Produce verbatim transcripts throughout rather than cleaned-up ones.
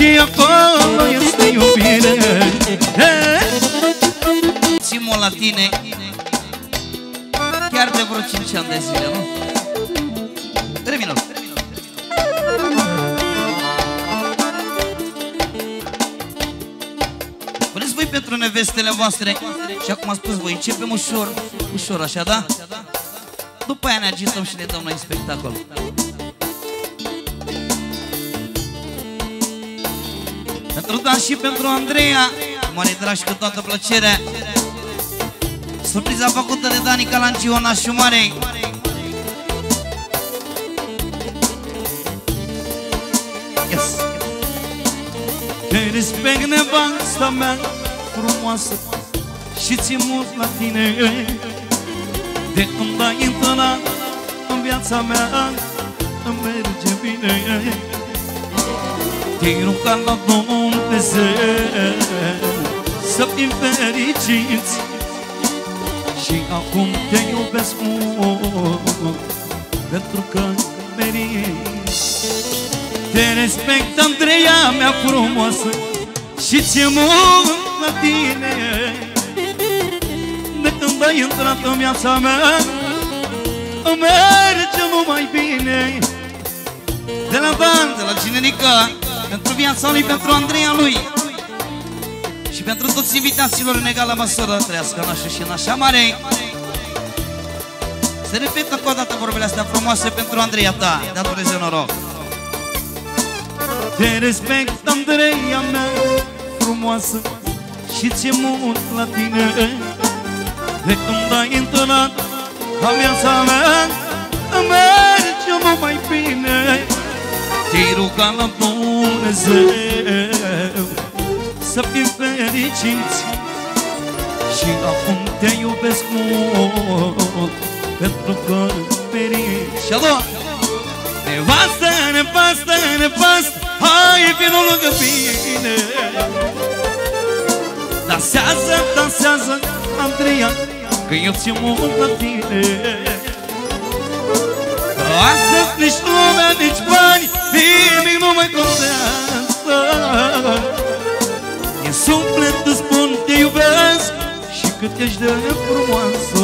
acolo este iubire. Țin-mă la tine chiar de vreo cinci ani de zile, nu? Termină. Puneți voi pentru nevestele voastre. Și acum am spus voi, începem ușor, ușor așa, da? După aia ne agităm și ne dăm noi spectacol. Pentru Dan și pentru Andreea, mare dragi, cu toată plăcerea, surpriza făcută de Dani Calangiu, nașul mare. Yes. Te respect, nevasta mea frumoasă, și ți mult la tine. De când ai intrat în viața mea, îmi merge bine. Te-ai rugat la Dumnezeu să fim fericiți, și acum te iubesc mult, pentru că meriți. Te respect, Andreea mea frumoasă, și ți mult la tine. De când ai intrat în viața mea, îmi merge numai bine. De la Dan, de la Ginenica, pentru viața lui, pentru Andreea lui și pentru toți invitaților în egală măsură, trăiască nașul și nașa mare. Se repetă cu o dată vorbele astea frumoase pentru Andreea ta. De-a Dumnezeu noroc. Te respect, Andreea mea frumoasă, și ți mult la tine. De când ai intrat în viața mea, îmi merge numai bine. Te-ai rugat la Dumnezeu să fim fericiți, și acum te iubesc mult, pentru că meriți. Și a doua: nevastă, nevastă, nevastă, hai vino lângă mine. Dansează, dansează, Andreea, că eu ți mult la tine. Astăzi nici lumea, nici bani, nimic nu mai contează. Din suflet îți spun te iubesc, și cât ești de frumoasă.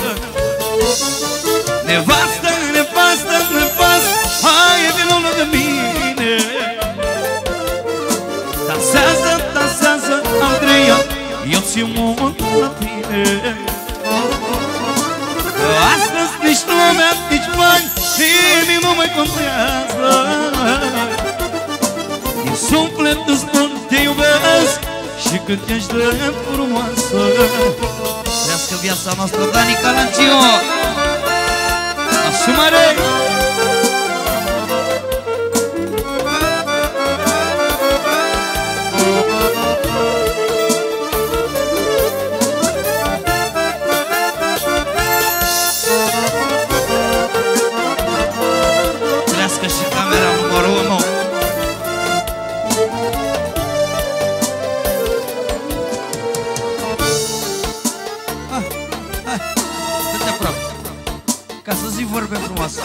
Nevastă, nevastă, nevastă, hai vino lângă mine. Dansează, dansează, Andreea, eu ți mult la tine. Astăzi nici lumea, nici bani, nimic nu mai contează. Din suflet îți spun te iubesc, și cât ești de frumoasă. Trească viața noastră, Dani Calangiu, nașul mare. Și camera numărul unu. Ah, hai, dă-te aproape, ca să zic vorbe frumoase.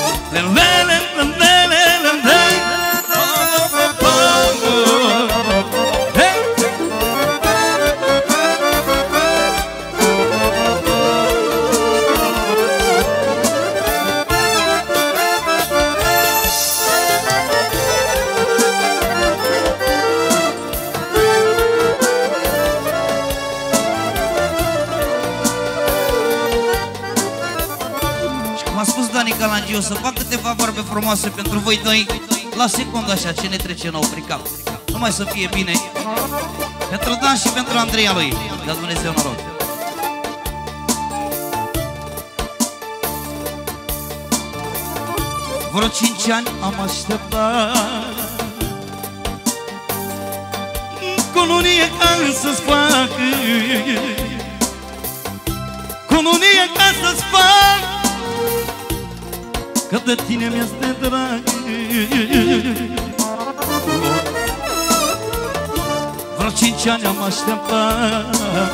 O să fac câteva vorbe frumoase pentru voi doi, la secundă așa, ce ne trece nou prin cap. Numai să fie bine pentru Dan și pentru Andreea lui. De-a Dumnezeu noroc. Vreo cinci ani am așteptat cununie ca să-ți fac, cununie ca să-ți fac, că de tine mi-este drag. Vreo cinci ani am așteptat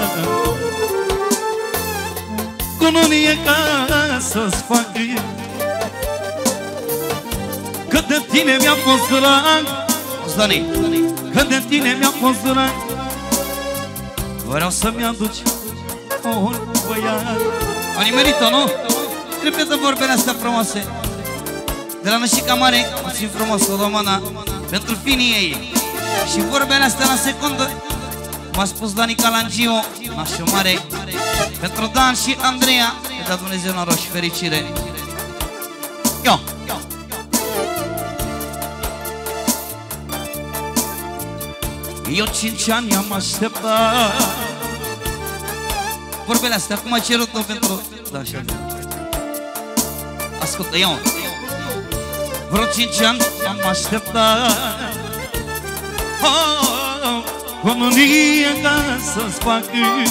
cununie ca să-ți fac, că de tine mi-a fost drag. Stani, că de tine mi-a fost drag, vreau să-mi aduci un băiat. Au nimerit-o, nu? Repetă vorbele astea frumoase de la Nășica Mare, puțin frumos, o română, pentru finii ei. Și vorbele astea la secundă m-a spus Dani Calangiu, nașul mare, pentru Dan și Andreea, că da Dumnezeu noroc și fericire. Yo! Eu cinci ani am așteptat. Vorbele astea, cum ai cerut-o pentru... Da, așa. Ascultă, ia-o. Vreo cinci ani am așteptat cununie ca să-ți fac.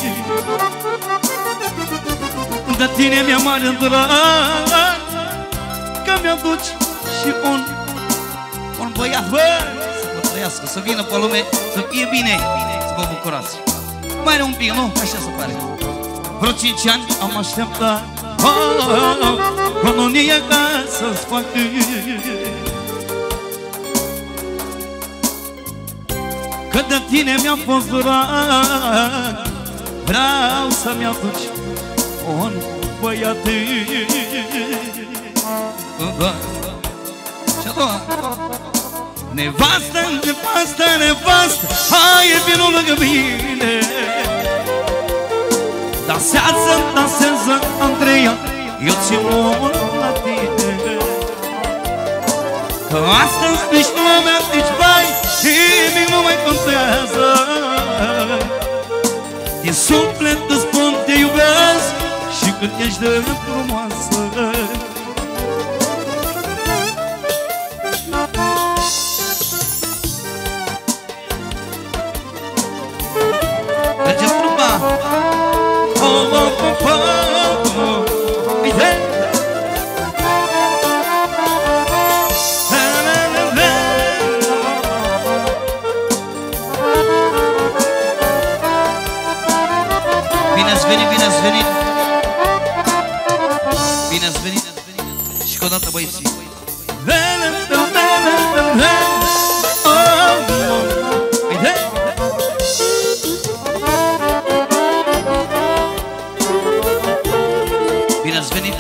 De tine mi-a mare drag, că mi-aduci și un Un băiat, bă, să vă trăiască, să vină pe lume, să fie bine, să vă bucurați. Mai are un pic, nu? Așa se pare. Vreo cinci ani am așteptat cununie ca să-ți fac. Că de tine mi-a fost drag, vreau să-mi aduci un băiat. Și a doua. Nevastă, nevastă, nevastă, hai vinul lângă mine. Dansează, dansează, Andreea, eu ți mult la tine. Că astăzi nici lumea, nici bai, nimic nu mai contează. Din suflet îți spun te iubesc și când ești de frumoasă. Mergeți trupa! Oh, oh, oh, oh, oh. Uite! Bine ați venit, bine ați venit! Bine ați venit! Și cu o dată băieții! Uite! Bine ați venit!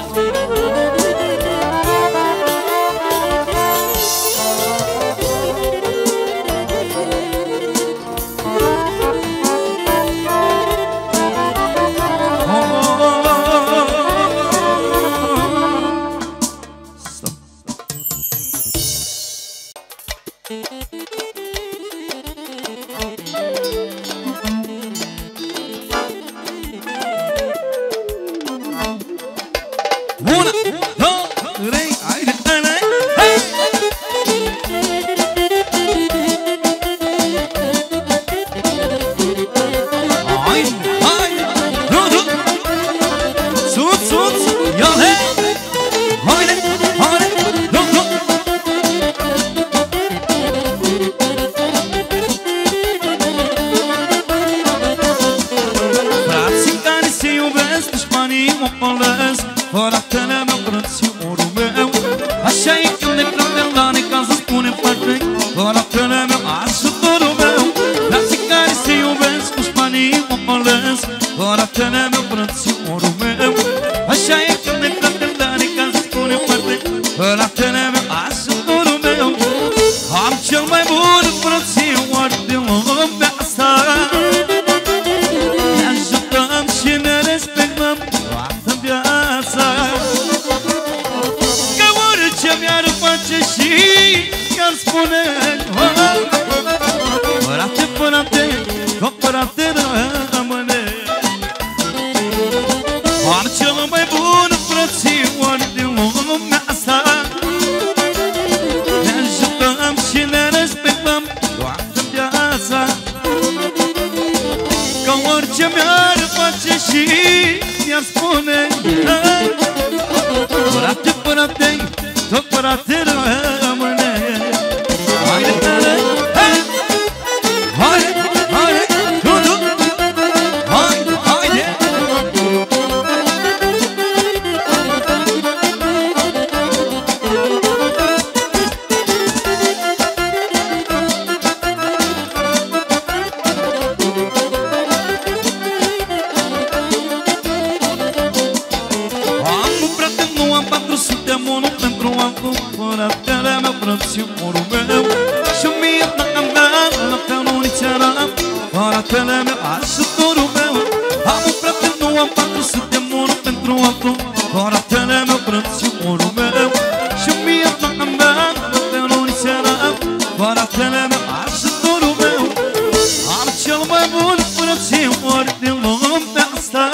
fratele meu, ajutorul meu. Am un frate, nu am patru, suntem unul pentru altul. Fratele meu, frățiorul meu. Și mie toată mea, pe unii seara. Fratele meu, ajutorul meu. Am cel mai bun frățior din lumea asta.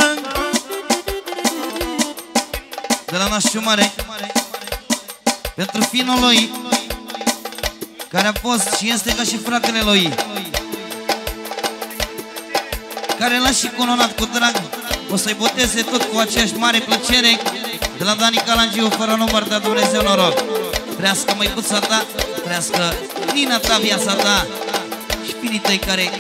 De la nașul mare, pentru finul lui, care a fost și este ca și fratele lui, care l-a și cununat cu drag. O să-i boteze tot cu aceeași mare plăcere. De la Dani Calangiu, fără număr, de Dumnezeu noroc. Trească măicuța ta, trească Nina ta, viața ta și finii tăi care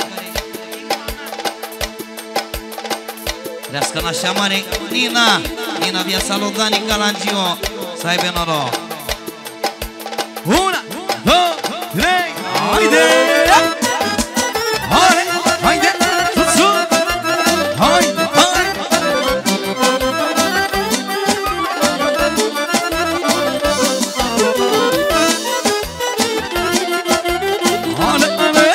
trească nașa mare. Nina, Nina, viața lui Dani Calangiu, să aibă noroc. Una, două, trei, haide! Haide, haide, sus, sus! Haide, haide! Haide, haide!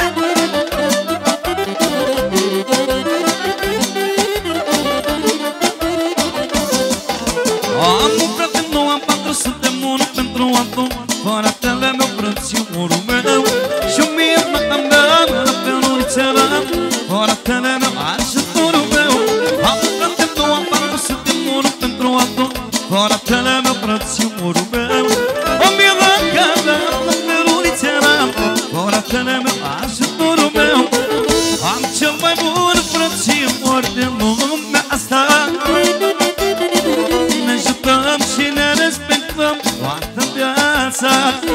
Am un frate, nu am patru, suntem unul pentru altul. Fratele meu, frățiorul meu. Și mie toată mea, pe unii seara. Fratele meu, ajutorul meu. Am un frate, nu am patru, suntem unul pentru altul. Fratele meu, frățiorul meu. O mie la pe unii seara. Fratele meu, ajutorul meu. Am cel mai bun frățior din lumea asta. Ne ajutăm și ne respectăm toată viața.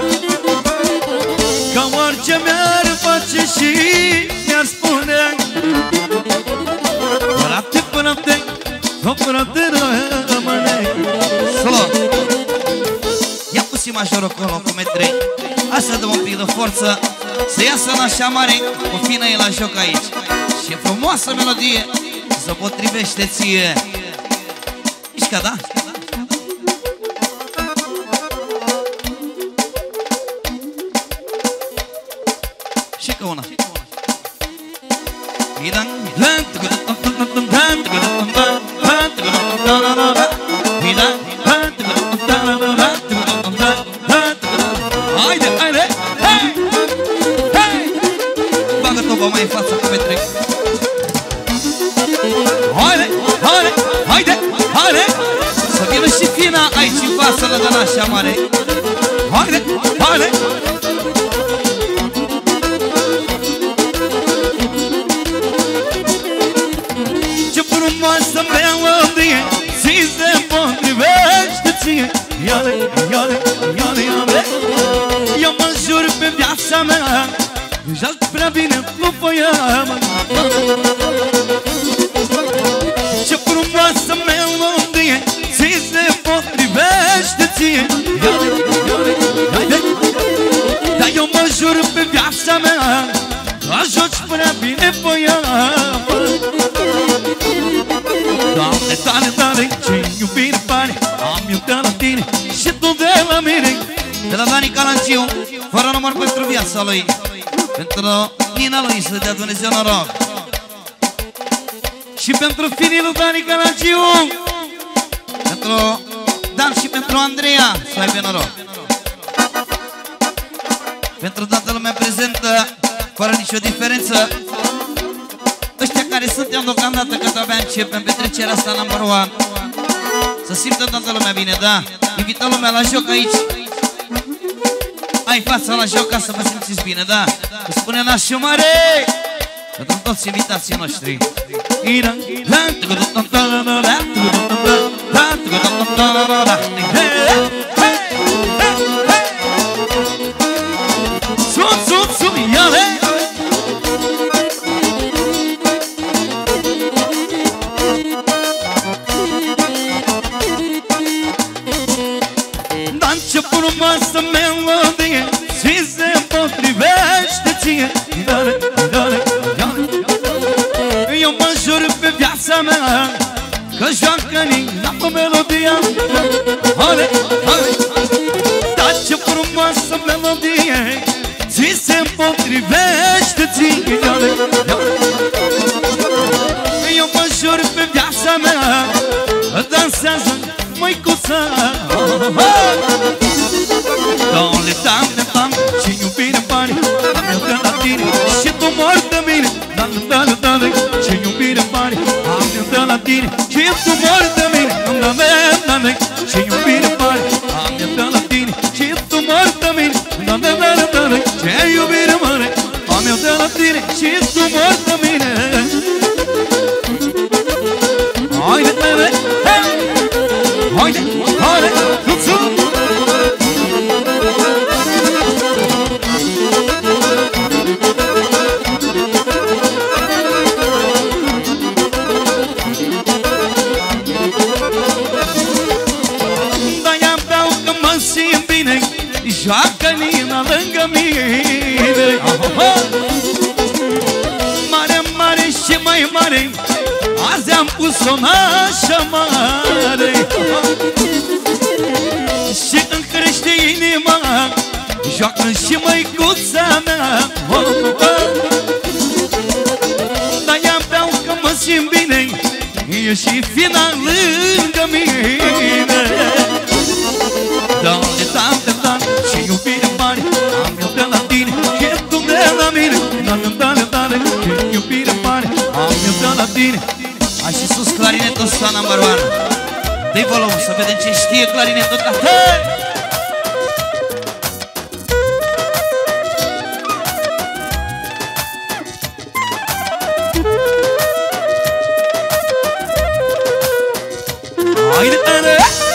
Ca orice mi-ar face și mi-ar spune: frate, frate, o frate rămâne. Solo! Ia pusi majorul acolo cu metrei. Asta dă un pic de forță, să iasă în așa mare, o fină e la joc aici. Și e frumoasă melodie, se potrivește ție. Mișca, da? Și că una. Haide, haide, hei, hei! Bagă toba mai în față cu metrei. Haide, haide, haide, haide! Să vină și fina aici în față la Dănașa mare. Haide, haide! Ce frumoasă melodie ți se potrivește ție. Iale, iale, iale, iale. Eu mă jur pe viața mea, deja prea bine după ea. Ce frumoasă melodie ți se potrivește ție. Iale, iale, iale. Dar eu mă jur pe viața mea, ajoci prea bine pe ea. Doamne, tare, tare, ce iubire pare, am iubit la tine și tu de la mine. De la Dani Calangiu, fără număr pentru viața lui, pentru Nina lui să dea Dumnezeu noroc. Și pentru finii lui Dani Calangiu, pentru Dan și pentru Andreea, să aibă noroc. Pentru toată lumea prezentă, fără nicio diferență. Ăștia care suntem deocamdată, că abia începem petrecerea asta number one. Să simtă toată lumea bine, da? Invităm lumea la joc aici. Ai fața la joc ca să vă simțiți bine, da? Îți spune nașul mare pentru toți invitații noștri. Sunt, sunt, sunt, iale! Dar ce frumoasă melodie ți se potrivește ție. Iale, iale, iale. Eu mă jur pe viața mea că joacă Nina pe melodia. Ale, ale. Dar ce frumoasă melodie ți se potrivește ție. Iale, iale. da, da, da, ce iubire mare am eu de la tine, ce tu mori de mine, da, da, da, da, ce iubire mare am eu de la tine, ce tu mori de mine, da, da, da, da, da, ce iubire mare am eu de la tine, ce tu mori de mine. Haide, haide, haide, haide, luțu! Joacă Nina lângă mine. Mare, mare și mai mare, azi am pus-o nașă mare și îmi crește inima, joacă și măicuța mea. Dar ea beau că mă simt bine, e și fina lângă mine. Doamne, Doamne, Doamne, ce iubire mare am eu de la tine, ce tu de la mine. Doamne, Doamne, Doamne, ce iubire mare am eu de la tine. Hai și sus clarinetul ăsta number one. Dă-i volumul să vedem ce știe clarinetul ăsta. Haide, haide!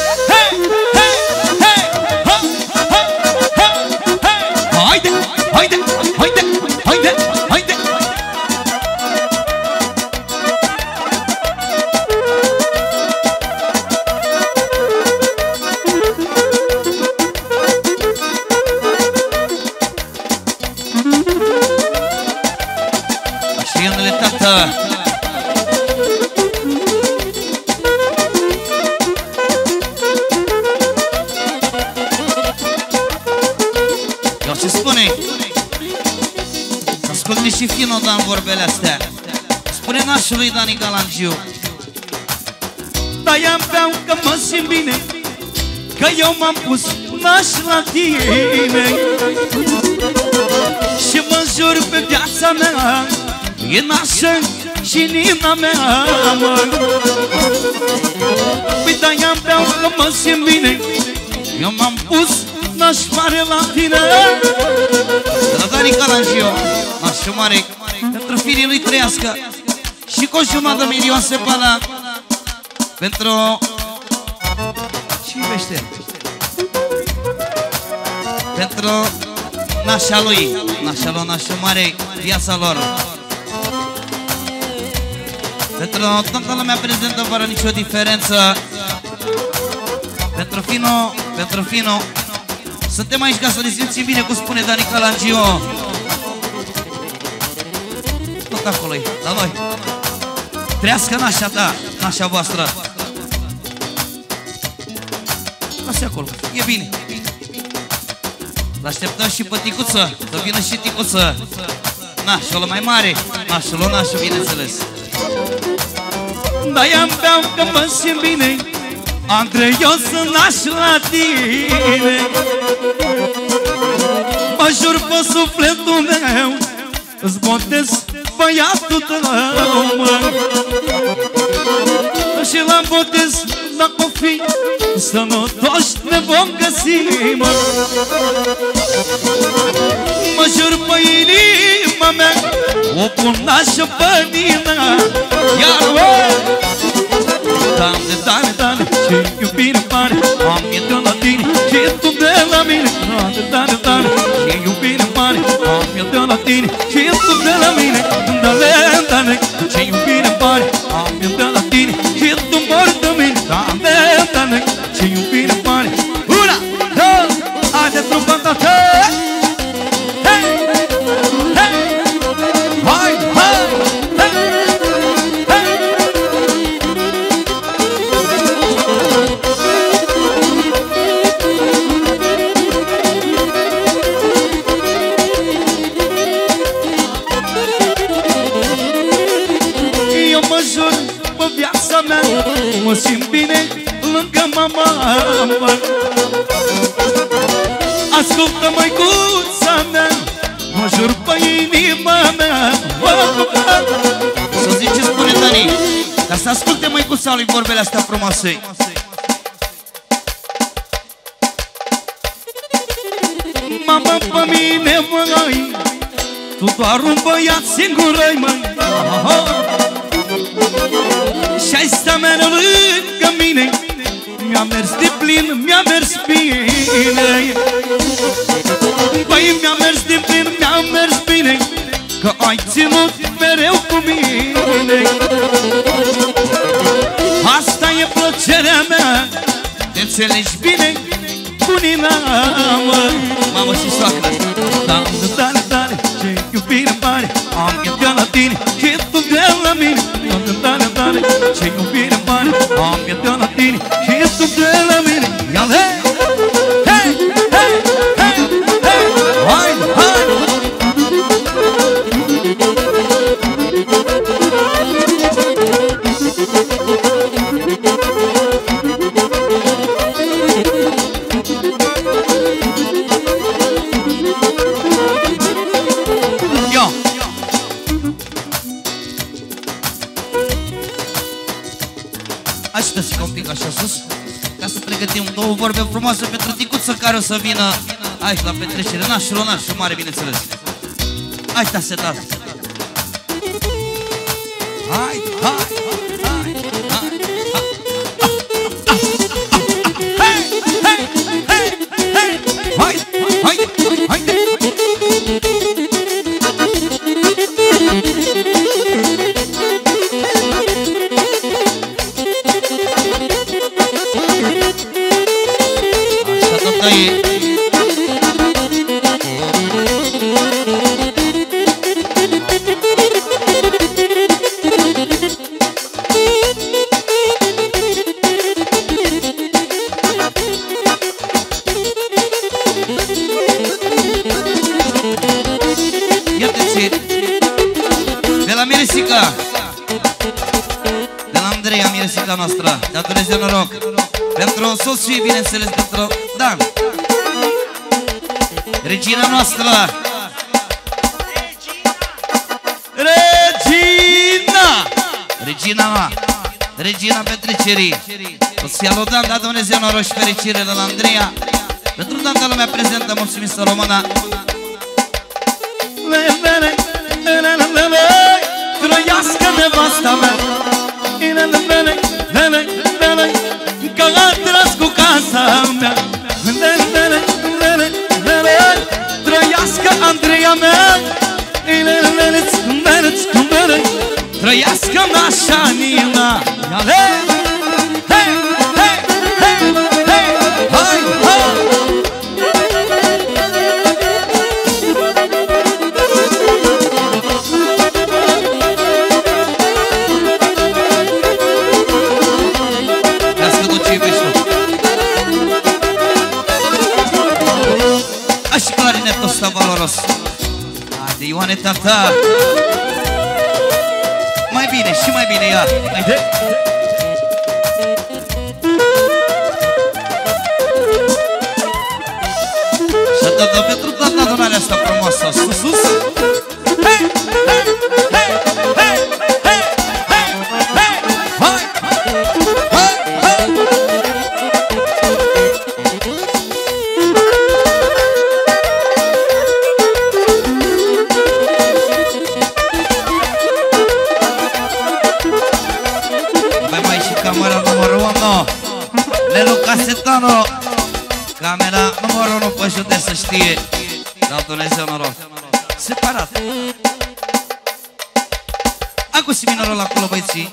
Haide, haide, haide, haide! Așienele tată! Eu ce spune? Ascultă și Fino Dan vorbele astea. Spune nașul lui Dani Galangiu. Da, ea beau că mă simt bine, că eu m-am pus naș la tine și mă jur pe viața mea, e nașă și Nina mea, mă. Păi da, ea beau că mă simt bine, eu m-am pus naș mare la tine. De la Dani Galangiu, nașul mare, pentru firii lui trăiască și cu o jumătate de milion se pala pentru și iubește pentru nașa lui, nașa lui, nașul mare, viața lor. Pentru toată lumea prezentă fără nicio diferență. Pentru Fino, pentru Fino. Suntem aici ca să ne simțim bine, cum spune Dani Galangiu. Tot acolo-i, la noi. Trească nașa ta, nașa voastră. Lasă acolo, e bine. L-așteptăm și pe Ticuță, să vină și Ticuță. Nașul mai mare, nașul o nașul, bineînțeles. Da, ea-mi beau că mă simt bine, Andrei, eu sunt naș la tine. Mă jur pe sufletul meu, îți botez băiatul tău, mă. Și la botez, dacă o fi sănătoși, ne vom găsi, mă. Mă jur pe inima mea, o pun nașă pe Nina. Iar, mă, Doamne, Doamne, Doamne, ce iubire mare am eu de la tine, ce tu de la mine. Doamne, Doamne, Doamne, ce iubire mare am eu de la tine, ce tu de la mine. Doamne, Doamne, ce iubire mare am eu de la tine, ce tu mori de mine. Doamne, Doamne, ce iubire mare. Una, două, haide trupa ta, hei, hei, hei, hai, hai, hei, hei. Mă simt bine lângă mama, mă. Ascultă, măicuța mea, mă jur pe inima mea, mă, mă, Dani, ca să asculte măicuța lui vorbele astea frumoase. Mamă, pe mine, măi, tu doar un băiat singur-ai, măi. Și-ai sta mereu lângă mine, mi-a mers de plin, mi-a mers bine. Băi, mi-a mers de plin, mi-a mers bine, că ai ținut mereu cu mine. Asta e plăcerea mea, te înțelegi bine, bunina, mă. Mamă și soacră. Dale, dale, dale, ce iubire mare am eu de la tine și tu de la mine. Dale, dale, ce iubire mare am eu de la tine și tu de la mine. Ia-le! Hei, hei, hei, hei! Hai, hai! Așteți-vă un pic așa sus, ca să pregătim două vorbe frumoase pentru ticuță care o să vină aici la petrecere. Nașul, nașul mare, bineînțeles. Hai, ta setat. Hai, hai, hai, hai, hai, hai, hai, hai, hai, hai. De la Miresica, de la Andreea, Miresica noastră, de-a Dumnezeu noroc, pentru soțul, bineînțeles, pentru Dan, regina noastră, Regina, Regina mea, Regina petrecerii, soția lui Dan, de-a Dumnezeu noroc și fericire de la Andreea, pentru toată lumea prezentă, mulțumim să română. Trăiască nevasta mea, că a tras cu casa mea. Trăiască Andreea mea, trăiască nașa Nina. Valoros. Haide, Ioane, tata. Mai bine și mai bine, ia. Haide. Și atât pentru toată adunarea asta frumoasă. Sus, sus. Hei, hei, hei, hei, hei, hei, hei, hai, hai, hai. Camera numărul unu, Lelu Casetano. Camera numărul unu, pe jute să știe. Dau Dumnezeu noroc. Separat. Acum si minorul acolo, băieții.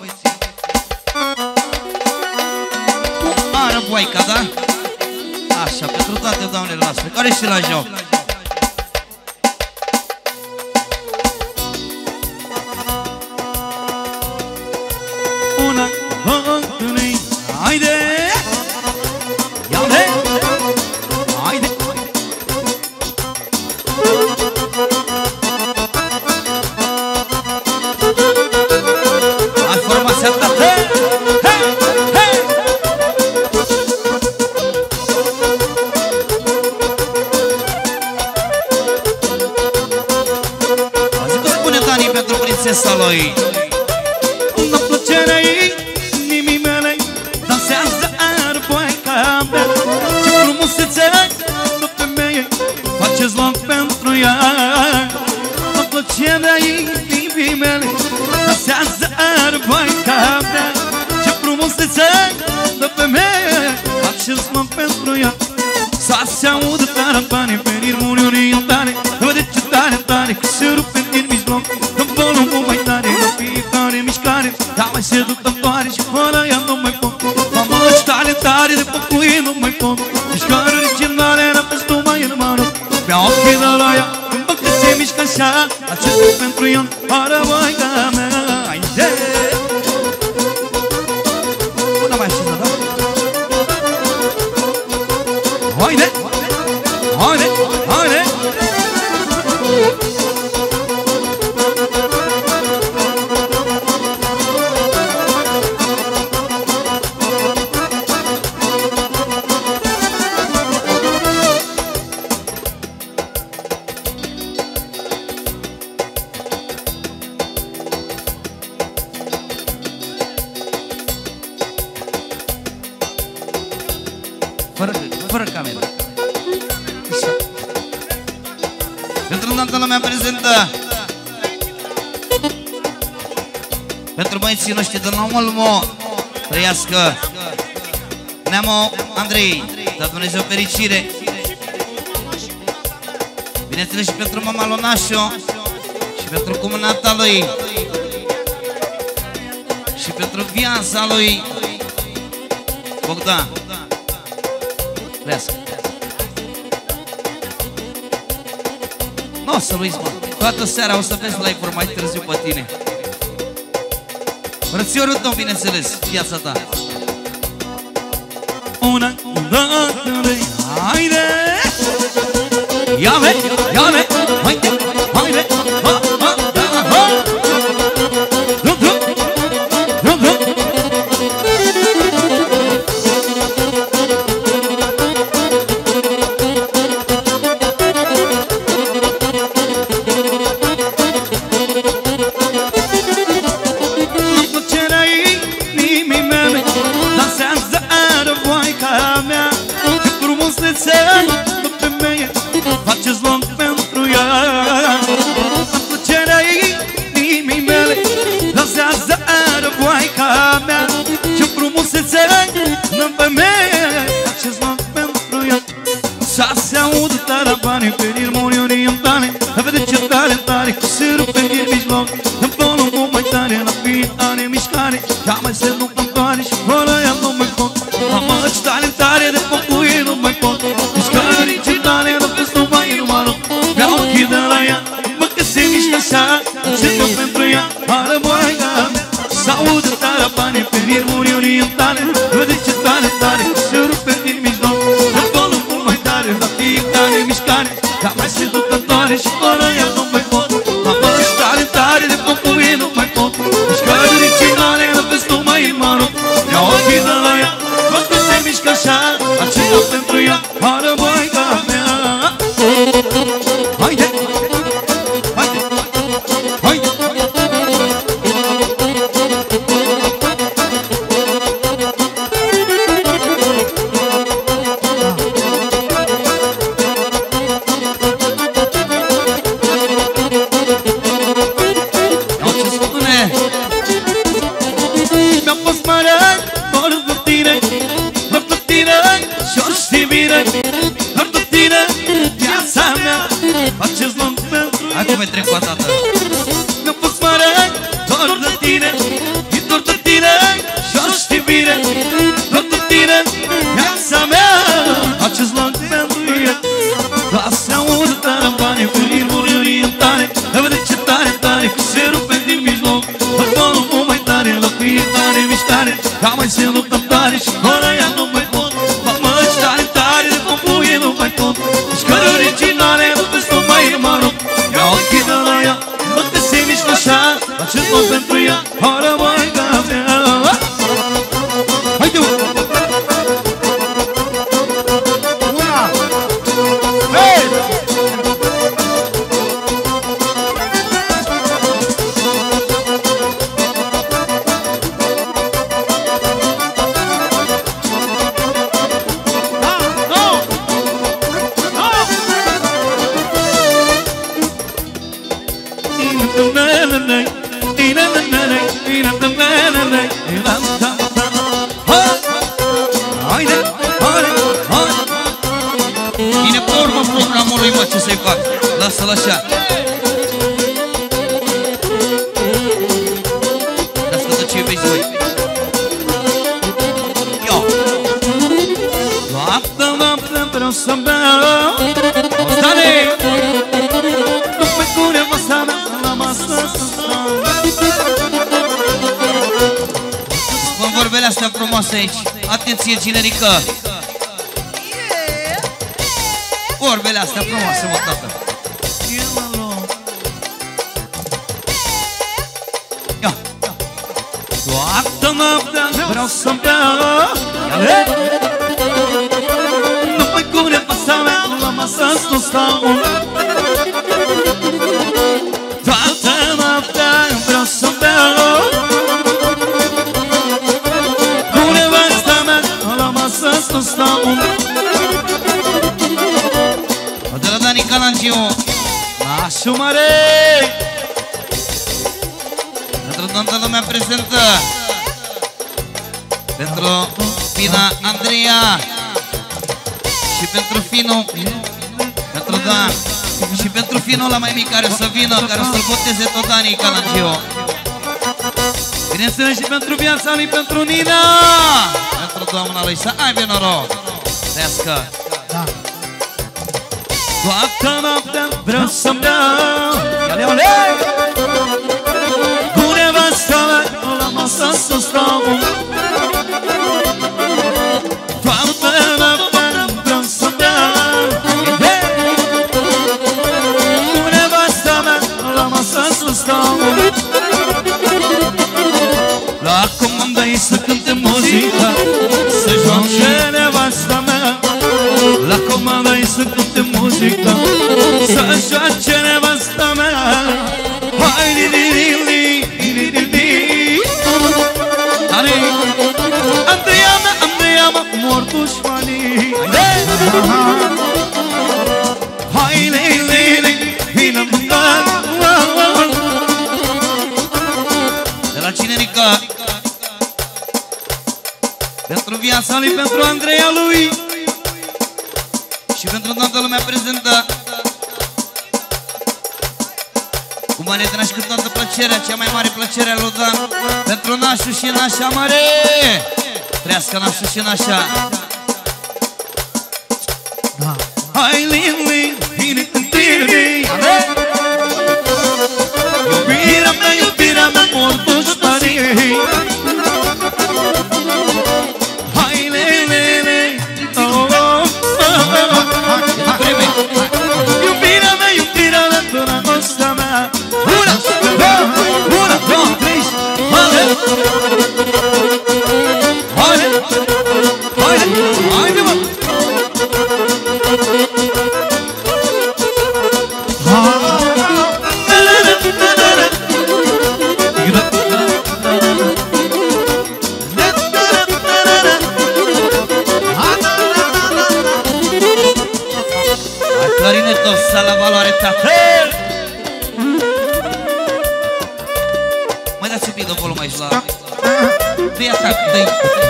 Ară boaica, da? Așa, pentru toate doamnele noastre, care și la joc. Una, două, trei, haide! Ia-le! Haide! Hai formația ta! Hei! Hei! Hei! Azi cum spune Dani pentru prințesa lui? cerei inimii mele, dansează arboica mea. Ce frumusețe de femeie, faceți loc pentru ea. La plăcerea inimii mele, dansează arboica mea. Ce frumusețe de femeie, faceți loc pentru ea. Să se audă tarabane, venir muriurii tare. Vede ce tare, tare, că se rupe din mijloc. Dă volumul mai tare, la fiecare mișcare. Dar mai seducătoare și fără ea nu mai pot. Mamă, ce tare, tare, de păcuie nu mai pot. Mișcare originale, era pe stuma în mână. Pe ochii de la ea, când văd că se mișcă așa, acesta pentru ea, arăboica mea. Haide! Bună mai știți, da? Haide! Haide! Haide! Fără, fără cameră. Pentru toată lumea prezentă, pentru băieții noștri de la Olmo, trăiască Neamo Andrei, dă Dumnezeu fericire. Bineînțeles și pentru mama Lonașo și pentru comunata lui și pentru viața lui Bogdan. Trească. Nu o să-l uiți, mă. Toată seara o să vezi live-uri mai târziu pe tine. Frățiorul tău, bineînțeles, viața ta. Una, două, trei, haide! Ia-me, ia-me, haide, haide, ha, ha, da, ha! Drum, drum, drum, drum! Faceți loc pentru ea. La plăcerea inimii mele, dansează arboica mea. Ce frumusețe n-am femeie, faceți loc pentru ea. Să se audă tarabane, venir muriurii tale. Vede ce tare, tare, că se rupe din mijloc. Dă volumul mai tare, la fiecare mișcare. Ea mai seducătoare și fără ea nu mai pot. Mamă, ce tare, tare, de păcuie nu mai pot. Mișcare originale, la festul mai numărul. Pe ochii de la ea, văd că se mișcă așa, acesta pentru ea, arăboica mea. S-audă tarabane, pe vir muriurii tale. Vede ce tare, tare, se rupe din mijloc. Dă volumul mai tare, la fiecare mișcare. Ea mai seducătoare și fără ea nu mai pot. Mamă, ce tare, tare, de păcuie nu mai pot. Mișcare originale, la festul mai numărul. Pe ochii de la ea, văd că se mișcă așa, acesta pentru ea, arăboica mea. Haide! Haide! Haide! Iau ce spune! Mi-a fost mare, doar de tine, doar de tine și-o știi bine, doar de tine, viața mea, faceți loc pentru ea. Hai cum mai trec cu a tată. Mi-a fost mare, doar de tine, doar de tine și-o știi bine, doar de tine, viața mea, faceți loc pentru ea. Doar se audă tarabane, venir muriurii tale. Vede ce tare, tare, că se rupe din mijloc. Dă volumul mai tare, la fiecare mișcare. Ea mai seducătoare și fără ea nu mai pot. Mamă, ce tare, tare, de păpuie nu mai pot. Mișcări originale, nu vezi tu mai numărul. Ia ochii de la ea, văd că se mișcă așa, acest loc pentru ea, arăboica mea. Haide! Una! Hei! Bine, pe urmă programului, mă, ce să-i fac? Lasă-l așa. Ascultă ce iubești voi. Yo! Noaptea, noaptea vreau să beau. Ostale! Nu pe cure vă seama la masă să stau. Spun vorbele astea frumoase aici. Atenție generică. Vorbele astea frumoase, mă, tată. Ia! Toată noaptea vreau să-mi beau. Nu mai cure pasa mea, la masă să stau. Toată noaptea vreau să-mi beau. Cu nevasta mea, la masă să stau. De la Dani Calangiu, nașul mare. Pentru toată lumea prezentă. Pentru Fina Andreea. Și pentru Finu. Pentru Dan. Și pentru Finu la mai mic care o să vină, care o să-l boteze tot Dani Calangiu. Bineînțeles și pentru viața lui, pentru Nina. Pentru doamna lui, să aibă noroc. Trească. Da. Toată noaptea vreau să-mi beau. Ia-le, ole! Cu nevasta mea la masă să stau. Toată noaptea vreau să-mi beau. Cu nevasta mea la masă să stau. La comandă-i să cânte muzica, să joace nevasta mea. La comandă-i să cânte muzica, să joace nevasta mea. Hai, li, li, li, li, li, li, li. Andreea mea, Andreea mea, mor dușmanii. Hai, li, li, li, vină-mi. De la Cinerica, pentru viața lui, pentru Andreea lui și pentru toată lumea prezentă. Cu mare drag și cu toată plăcerea, cea mai mare plăcere a lui Dan. Pentru nașul și nașa mare. Trească nașul și nașa. Hai, lin, lin, vine în tine. Iubirea mea, iubirea mea, mor dușmanii. Hai, le, le, le. Iubirea mea, iubirea mea, dragostea mea. Una, una, două, trei. Haide! Haide! Haide! Haide, mă! Clarinetul să la valoare, tată! Mai dați un pic de volum aici la... Dă-i atac, dă-i!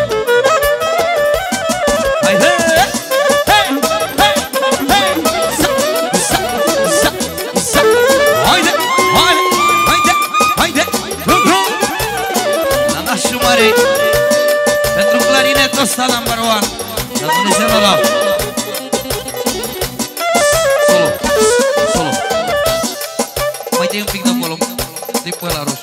Hai, hei! Hei! Hei! Hei! Sa! Sa! Sa! Sa! Haide! Haide! Haide! Haide! La nașul mare! Pentru clarinetul ăsta number one! La Dumnezeu ăla! Dă-i un pic de volum, dă-i pe ăla roșu.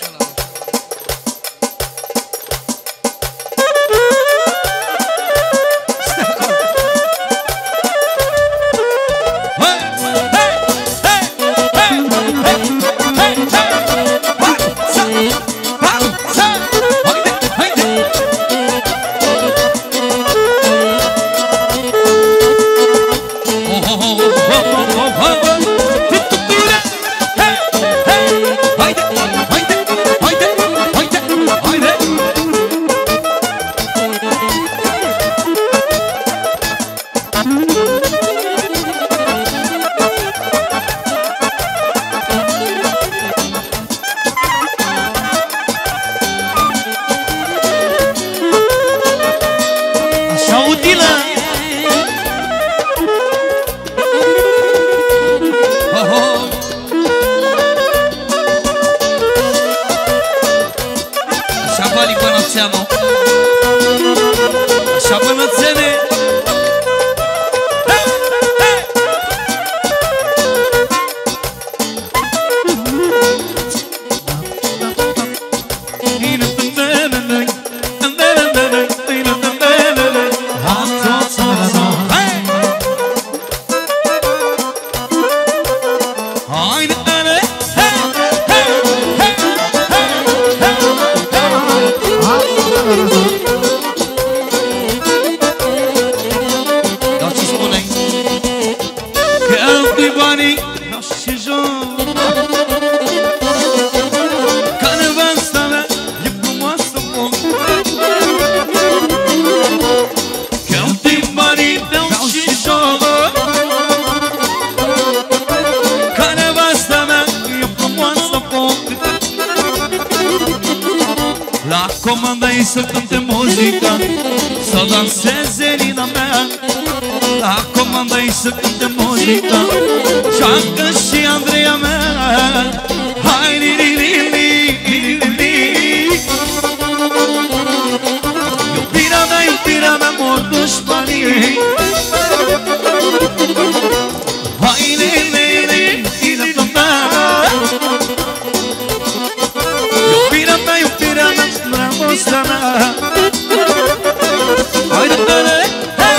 Haide! Vali Bănățeanu. Așa Bănățene. Comandai să cânte muzica, să danseze Nina mea. La comandai să cânte muzica, Ceancă și Andreea mea. Hai, li, li, li, li, li, li. Iubirea mea, iubirea mea, mor dușmanii. Hai, li, li, li, li, li, li. Iubirea mea, iubirea mea, dragostea mea. Hai, li, li, li.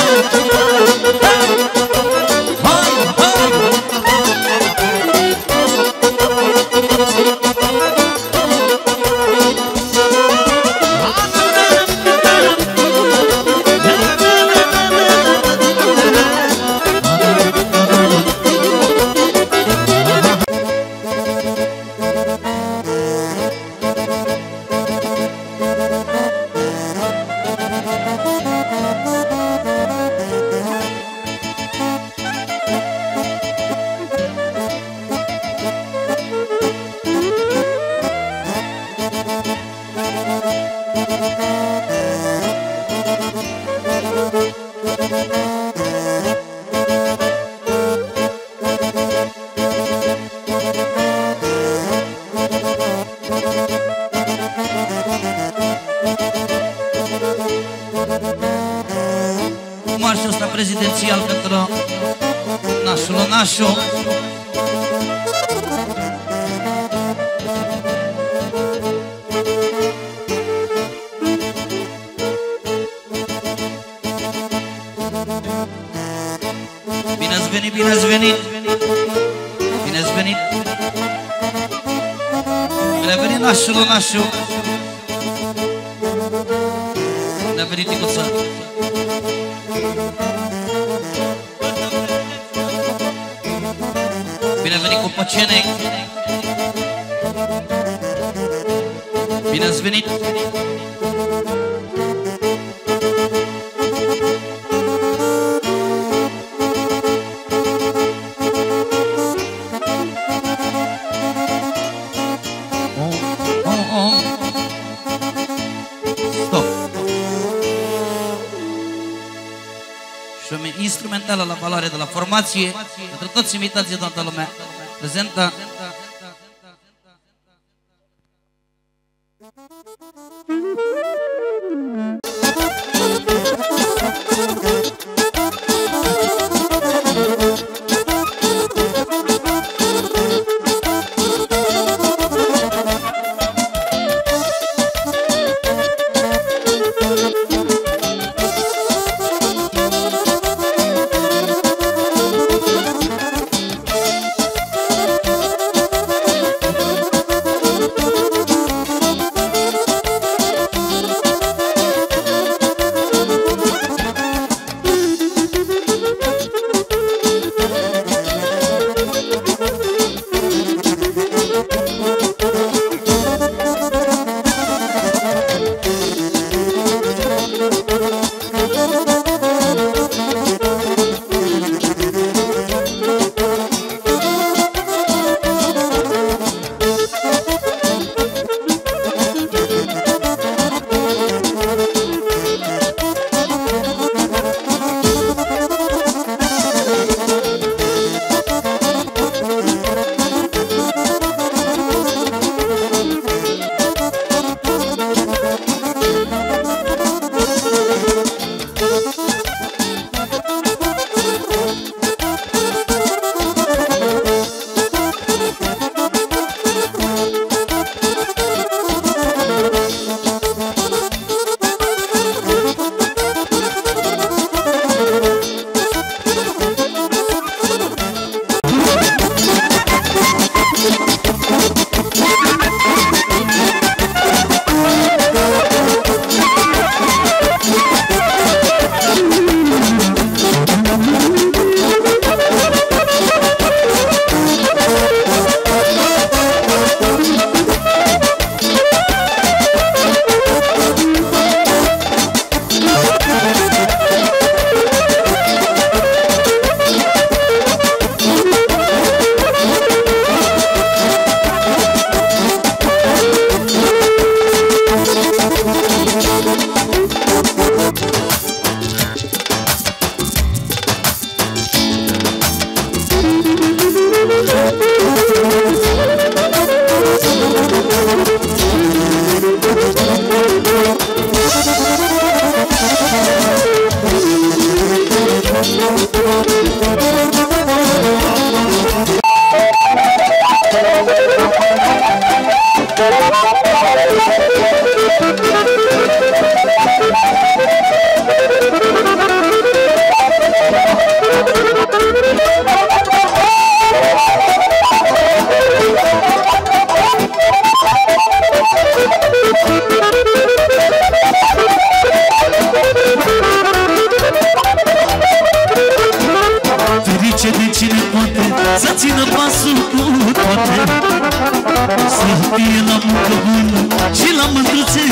Marșul ăsta prezidențial pentru nașul Onașu. Bine ați venit, bine ați venit. Bine ați venit. Bine a venit nașul Onașu. Bine a venit Ticuța. Bine a venit cu Păcenec. Bine ați venit. Instrumentală la valoare de la formație, pentru toți invitații, toată lumea prezentă.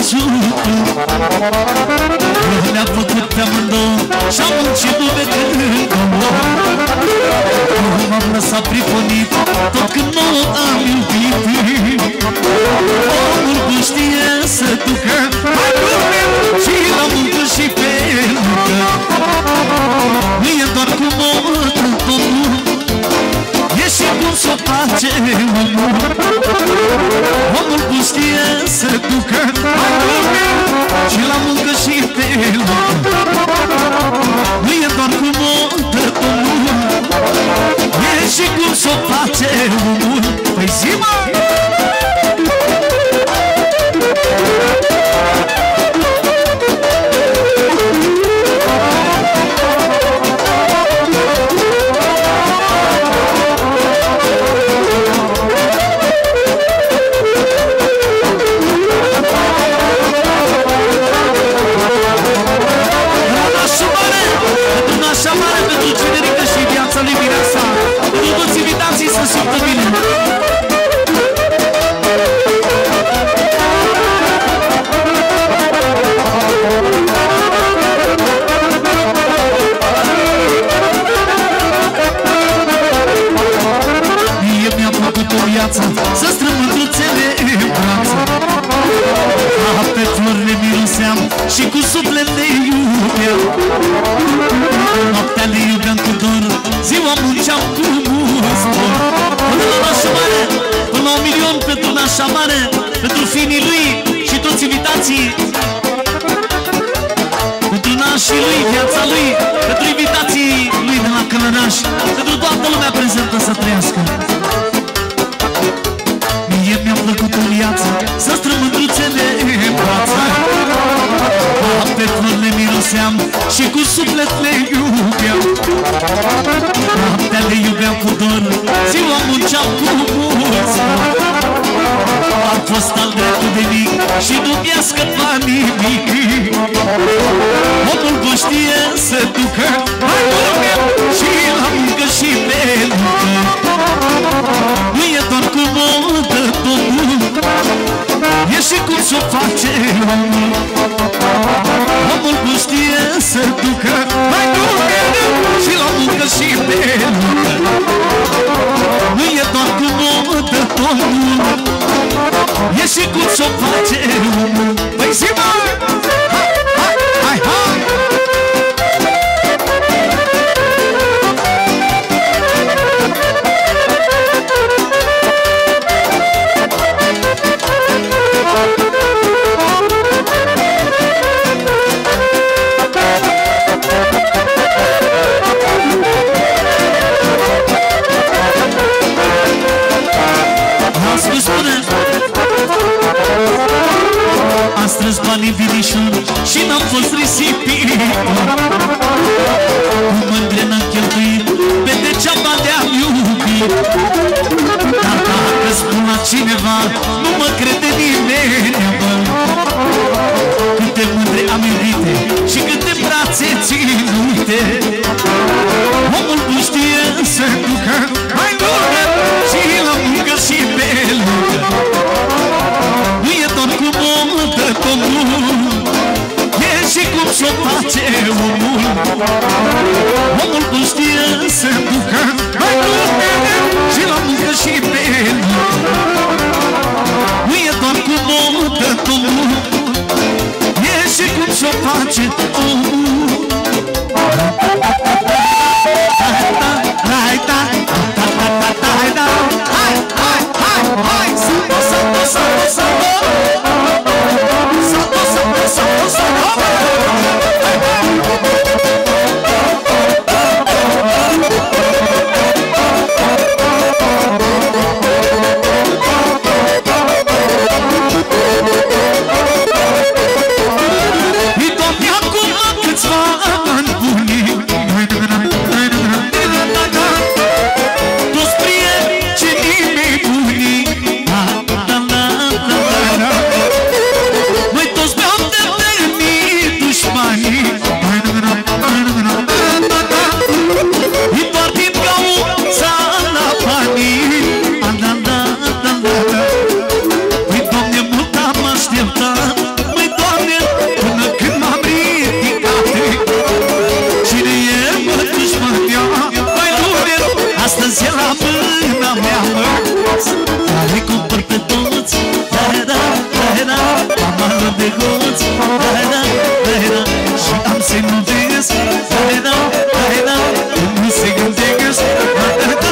ajută. Le-a făcut pe amândouă și-am muncit pe când m-am lăsat prifonit tot când nu am iubit. Omul bun știe să ducă mai lume și la muncă și pe muncă. Nu e doar cu modul omul, e și cum s-o face omul. Omul bun știe să ducă mai lume și la muncă și pe muncă. Nu e doar cu modul omul, e și cum s-o face omul. Păi zi, mă! Să simtă bine. Mie mi-a plăcut o viață să strâng mândruțele în brață. Pe florile miroseam și cu suflet le iubeam. Noaptea le iubeam cu dor, ziua munceam cu mustor. Până la nașa mare, până la un milion pentru nașa mare, pentru finii lui și toți invitații, pentru nașii lui, viața lui, pentru invitații lui de la Călăraș, pentru toată lumea prezentă să trăiască. Mie mi-a plăcut o viață să strâng mândruțele în brață. Pe florile miroseam și cu suflet le iubeam. Noaptea le iubeam cu dor, ziua munceam cu mulți. Am fost al dreptul de mic și nu mi-a scăpat nimic. Omul bun știe să ducă mai lume și la muncă și pe muncă. Nu e doar cu modă omul, e și cum s-o face omul. Omul bun știe să ducă mai lume și la muncă și pe muncă. Nu e doar cu modă omul, e și cum s-o face omul. Păi zi, mă! Hai, hai, hai, hai! Am strâns banii vinișor și n-am fost risipit. Cu mândre n-am cheltuit, pe degeaba le-am iubit. Dar dacă spun la cineva, nu mă crede nimeni, bă. Câte mândre am iubite și câte brațe ținute. Omul bun știe să ducă mai lume și la muncă și pe lungă. Nu e doar cu modă omul, e și cum s-o face omul. Omul bun știe să ducă mai lume și la muncă și pe lungă. Nu e doar cu modă omul, e și cum s-o face omul. Hai, hai, hai, hai, hai, hai, hai, santo, santo, santo, santo, santo, santo, santo, santo. drăguț, hai da, hai da, și am să nu vezi, hai da, hai da, nu se gândesc, hai da, hai da,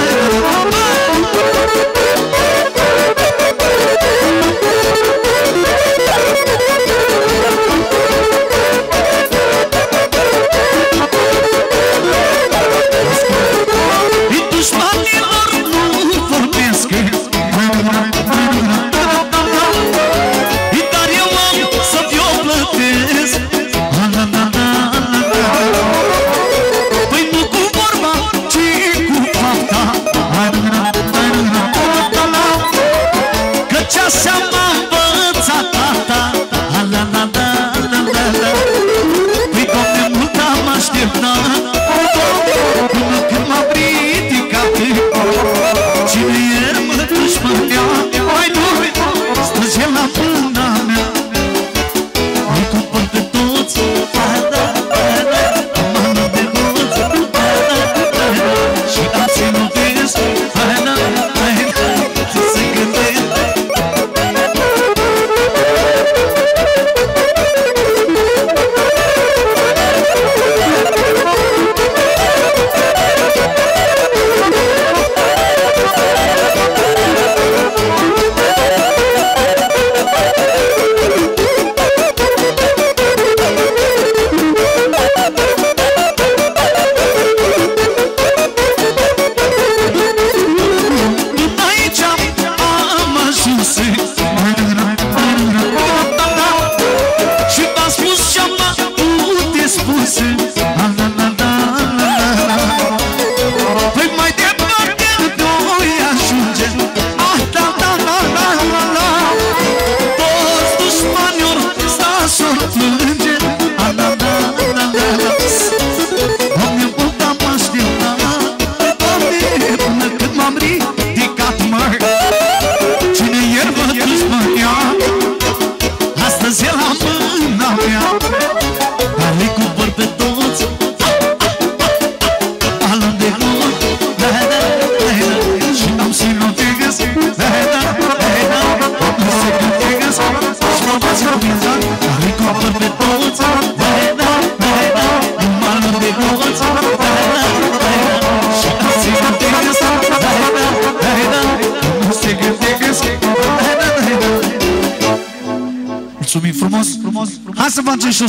mulțumim frumos, frumos, frumos. Hai să facem și o...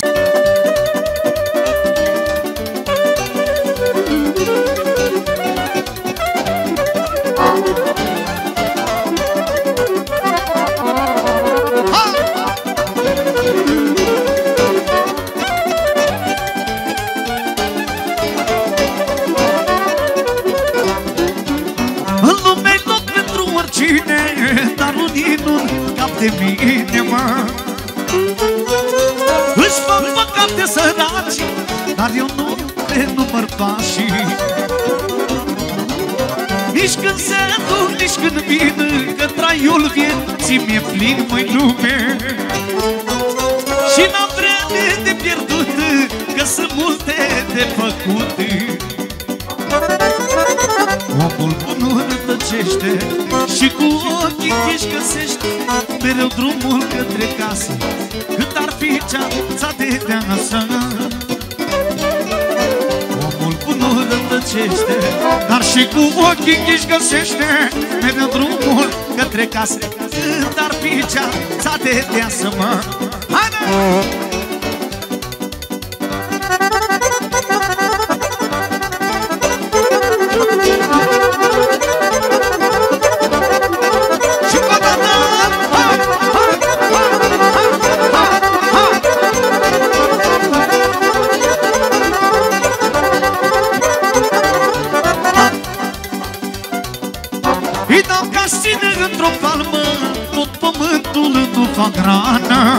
În lume-i loc pentru oricine, dar unii nu cap de mine, mă. Își fac păcat de săraci, dar eu nu le număr pașii. Nici când se duc, nici când vin, că traiul vieții mi-e plin, măi lume. Și n-am vreme de pierdut, că sunt multe de făcut. Omul bun nu rătăcește și cu ochii închiși găsește mereu drumul către casă, cât ar fi ceața de deasă. Omul bun nu rătăcește, dar și cu ochii închiși găsește mereu drumul către casă, cât ar fi ceața de deasă, mă. Haide! Îi dau ca sine într-o palmă, tot pământul nu fac rană.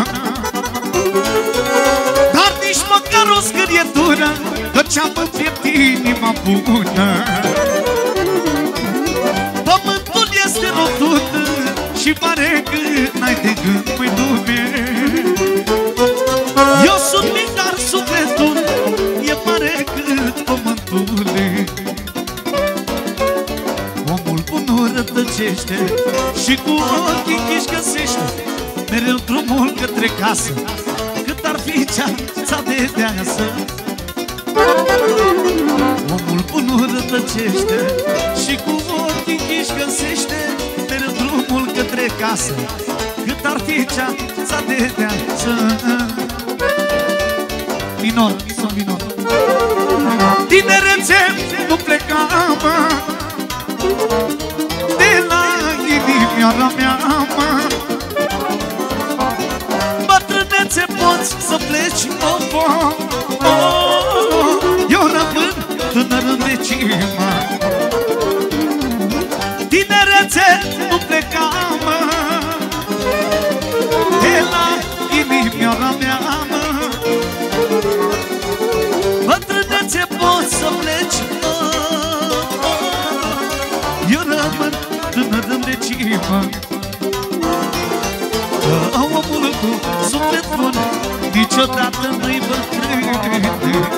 Dar nici măcar o scârietură, că ce-am înfiept inima bună. Pământul este rotund și pare că n-ai de gând, măi lume. Eu sunt mic, dar sufletul e pare cât pământule. Omul bun nu rătăcește și cu ochii închiși găsește mereu drumul către casă, fi ceața de deasă. Omul bun nu rătăcește și cu ochii închiși găsește mereu drumul către casă, cât ar fi ceața de deasă. Minor, son minor. Tinerețe nu pleca, mă, de la inimioara mea, mă. Bătrânețe poți să pleci, oh, oh, oh. Eu rămân tânăr în vecii, mă. Tinerețe nu pleca, mă, de la inimioara mea, mă. Bătrânețe poți să pleci, mă. Eu rămân tânăr în vecii, mă. Omul cu suflet bun niciodată nu-i bătrâne.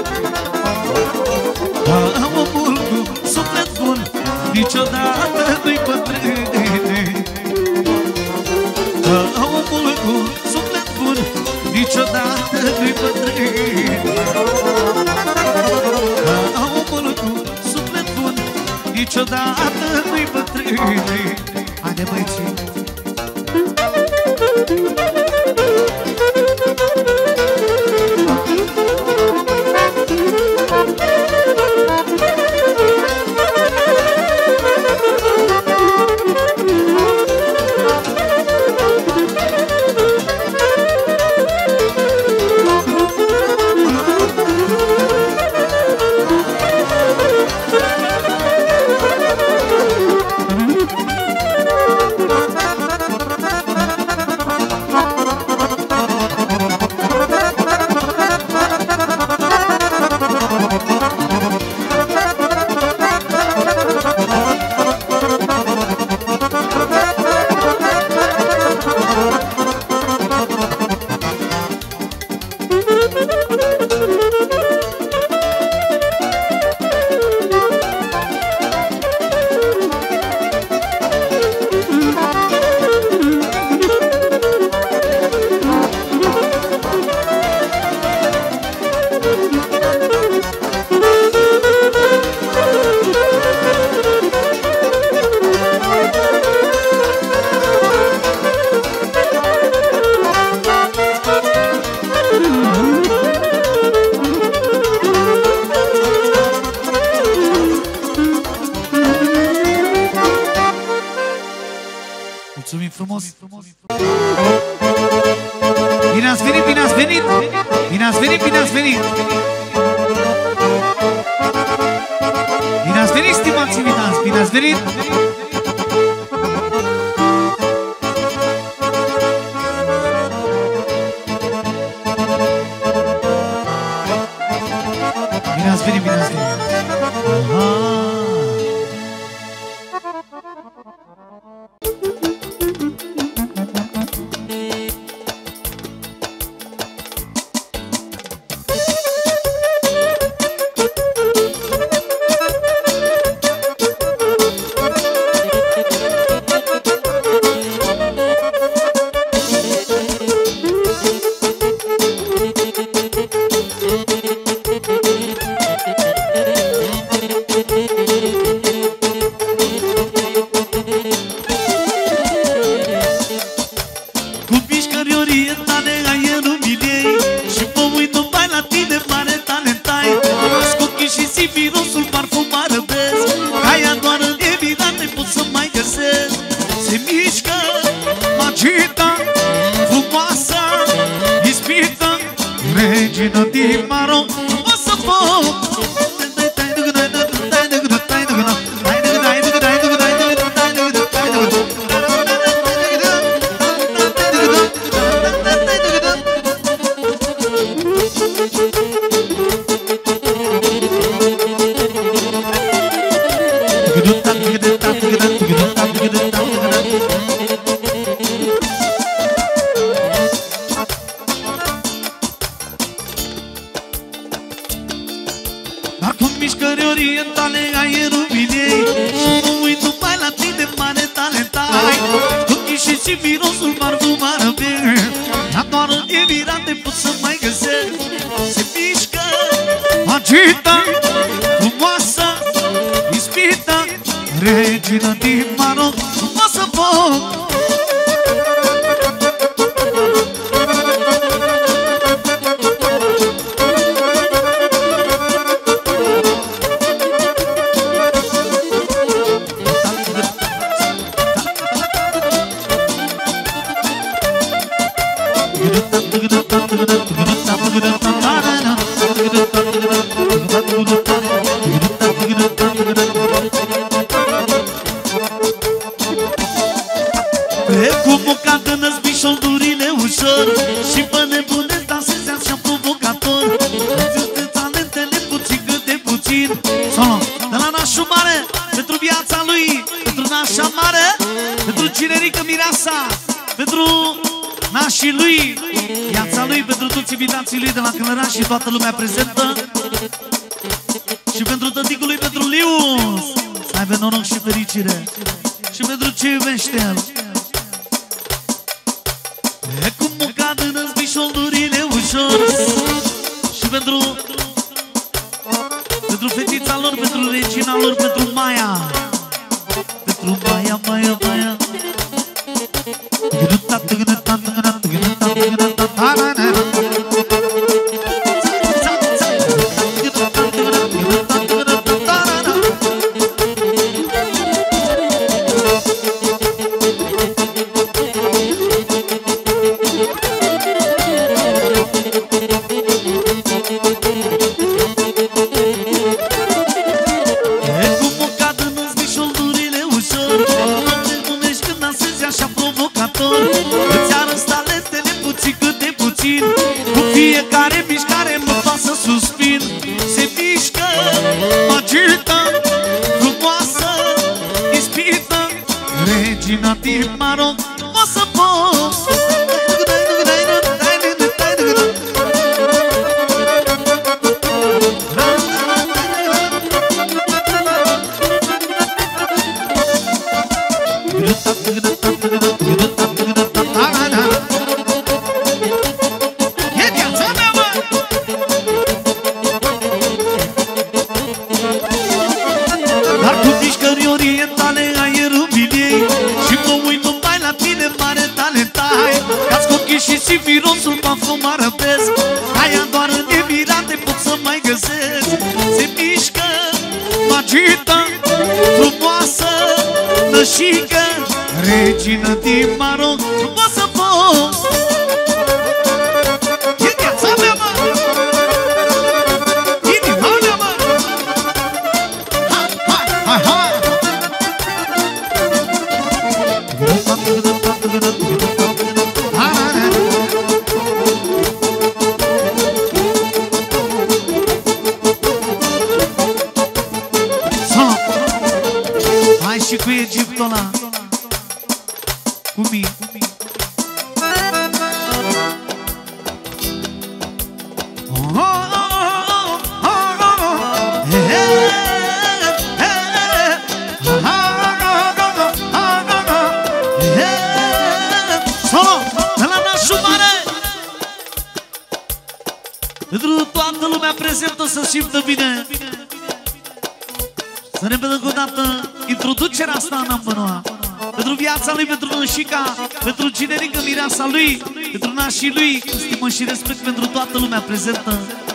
Omul cu suflet bun niciodată nu-i bătrâne. Omul cu suflet bun niciodată nu-i bătrâne. Omul cu suflet bun niciodată nu-i bătrâne. Haide, băieții! Mulțumim frumos! Bine ați venit, bine ați venit! Bine ați venit, bine ați venit! Bine ați venit, stimați invitați! Bine ați venit! Bine ați venit, bine ați venit! Aha! Și mirosul parfumar pe la doar evirate pot să mai găsesc. Regina din Maroc, frumoasă foc. Precum o cadă năzbi șoldurile ușor și pe nebune dansezi așa provocator. Îți talentele puțin cât de puțin. Solo. De la nașul mare, pentru viața lui, pentru nașa mare, pentru cinerică mireasa, pentru nașii lui, viața lui, pentru toți invitații lui de la Călăraș și toată lumea prezentă. Și pentru tăticul lui, pentru Lius, să aibă noroc și fericire. Și pentru ce iubește el. E cum o cadă năzbi șoldurile ușor. Și pentru Pentru fetița lor, pentru regina lor, pentru Maia. Pentru Maia, Maia, Maia. Îți arăți talentele puțin cât de puțin. Cu fiecare mișcare mă fac să suspin. Se mișcă, mă agită, frumoasă, ispită. Regina din Maroc, o să pot. Și și mirosul parfum mă răpesc. Aia doar în Emirate pot să mai găsesc. Se mișcă, mă agită, frumoasă, nășică. Regina din Maroc, frumoasă foc. E viața mea, mă! Inima mea, mă! Hai, hai, hai, hai! Și cu Egiptul ăla, cu mine. Solo, de la nașul mare, pentru toată lumea prezentă să simtă bine. Să ne vedem o dată introducerea asta în Ambănoa. Pentru viața lui, pentru nășica, pentru cinerică mireasa lui, pentru nașii lui, cu stimă și respect pentru toată lumea prezentă.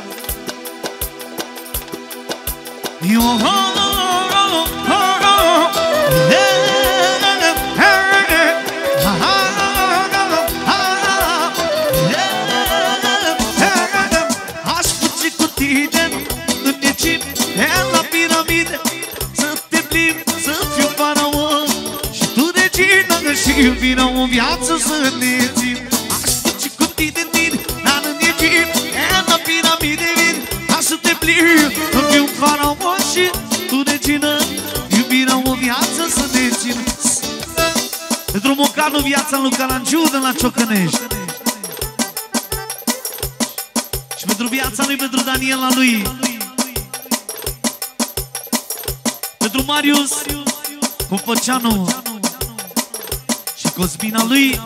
Aș fugi cu tine în Egipt, la piramide, să fiu faraon și tu regina, și iubirea o viață să ne țin. Aș fugi cu tine, tine, dar în Egipt, la piramide vin, ca să te plimb, să fiu faraon și tu regina, iubirea o viață să ne țin. Pentru Mocanu, viața lui Calangiu de la Ciocănești. Și pentru viața lui, pentru Daniela lui, pentru Marius Copăceanu și Cosmina lui,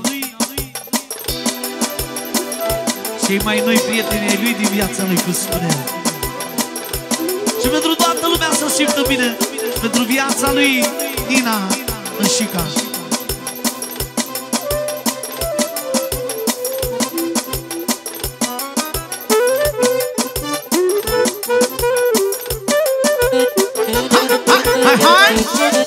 cei mai noi prieteni ai lui din viața lui, cum spune. Și pentru toată lumea să simtă bine. Și pentru viața lui, Nina, Înșica. Hai, hai, hai!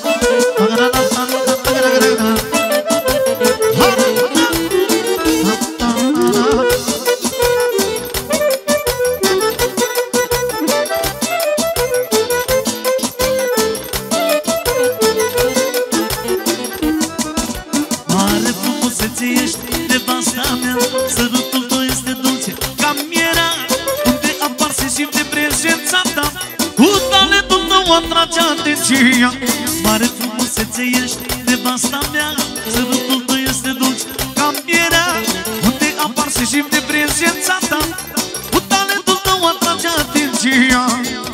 Mare frumusețe ești, nevasta mea. Sărutul tău este dulce ca mierea. Unde apar se simte prezența ta. Cu talentul tău atrage atenția.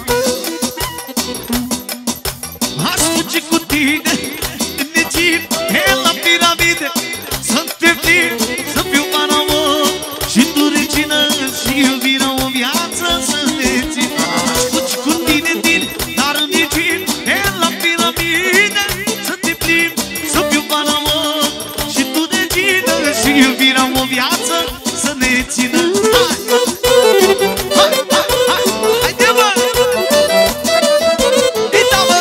Aș fugi cu tine în Egipt, la piramide, să te plin, să fiu faraon și tu regină și iubirea o viață să ne țin. Aș fugi cu tine din dar în Egipt, la piramide, să te plimbi, să fiu faraon și tu regină și iubirea o viață să ne țină. Hai! Hai, hai, hai! Haide, bă! Ita, bă!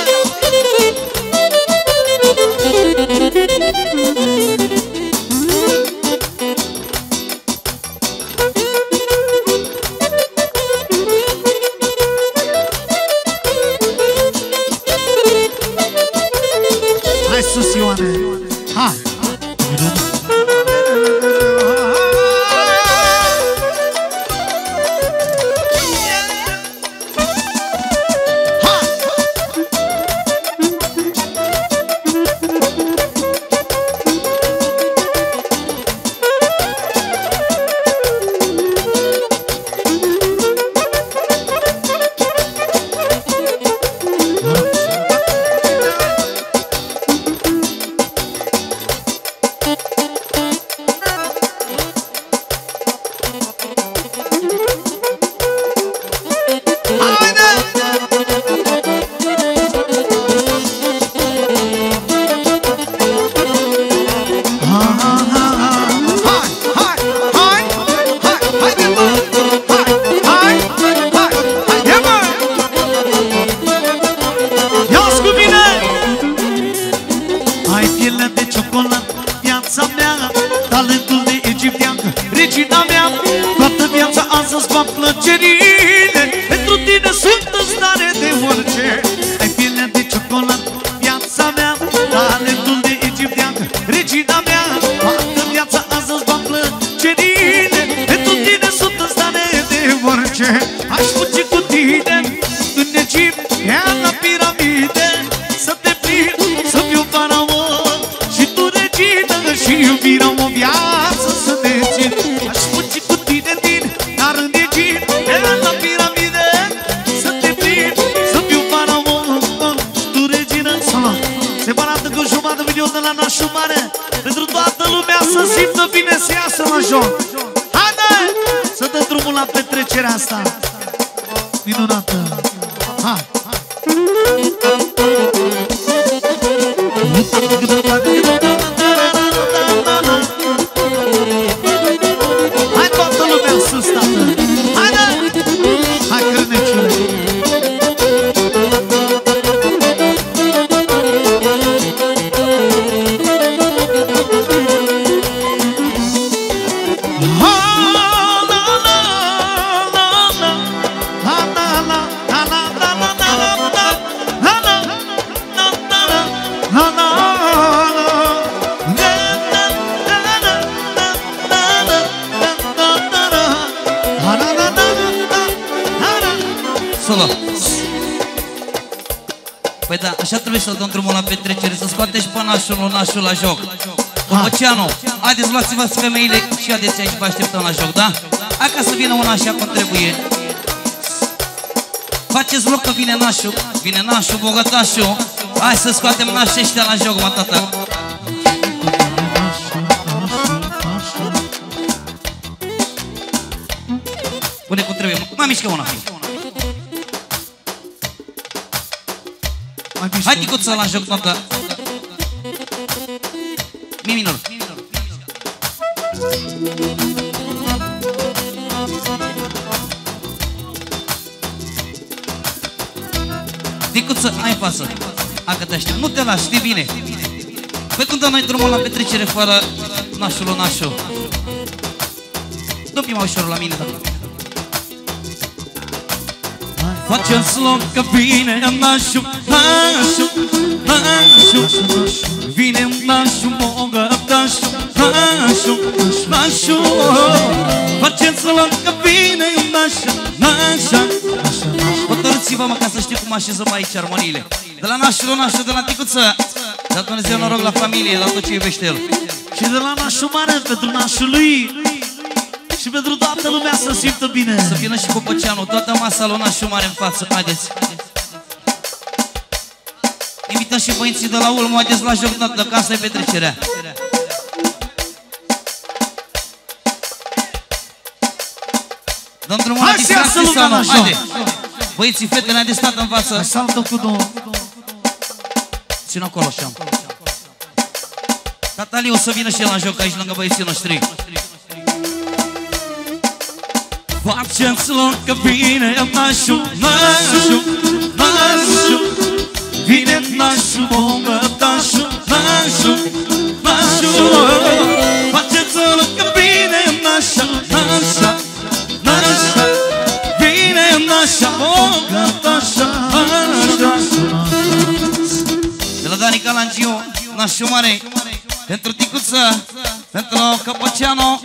Hai sus, Ioane! Hai! Păi da, așa trebuie să dăm drumul la petrecere, să scoate și pănașul, lunașul la joc. Oceanu, haideți, luați-vă femeile și haideți aici, vă așteptăm la joc, da? Hai ca să vină una așa cum trebuie. Faceți loc că vine nașul, vine nașul, bogătașul. Hai să scoatem nașii ăștia la joc, mă, tata. Pune cum trebuie, mai mișcă una. Hai, ticuță, la joc, tata. mi minor. Dicuță, ai în față. Acă te aștept, nu te lași, știi bine. Păi când dăm noi drumul la petrecere fără nașul nașul. Du-mi mai ușor la mine, da. Faceți loc că vine nașul, nașul, nașul. Vine nașul, mogă, nașul, nașul, nașul. Faceți loc că vine nașul, nașul. Hotărâți-vă mă ca să știu cum așezăm aici armoniile. De la nașul, nașul, de la ticuță. Dar Dumnezeu noroc la familie, la tot ce iubește el. Și de la nașul mare pentru nașul lui. Și pentru toată lumea să simtă bine. Să vină și Copăceanu, toată masa lui nașul mare în față. Haideți. Invităm și băieții de la Ulm, haideți la joc, de că asta e petrecerea. Dăm drumul la distracție sau nu? Haide! Băieții, fetele, haideți stat în față. Saltă cu două. Țin acolo așa. Tataliu o să vină și el la joc aici lângă băieții noștri. Faceți loc că vine nașul, nașul, nașul. Vine nașul, bomă, nașul, nașul, nașul. Faceți loc că vine nașul, nașul, nașul. Vine nașul, bomă, nașul, nașul. De la Dani Calangiu, nașul mare. Pentru Ticuță, pentru Căpăceanu,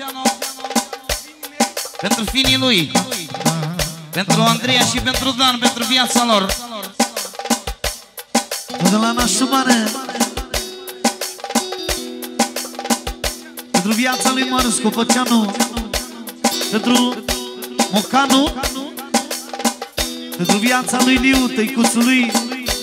pentru finii lui, pentru Andreea și pentru Dan, pentru viața lor. De la nașul mare. Pentru viața lui Marius Copăceanu. Pentru Mocanu. Pentru viața lui Liu, tăicuțul lui.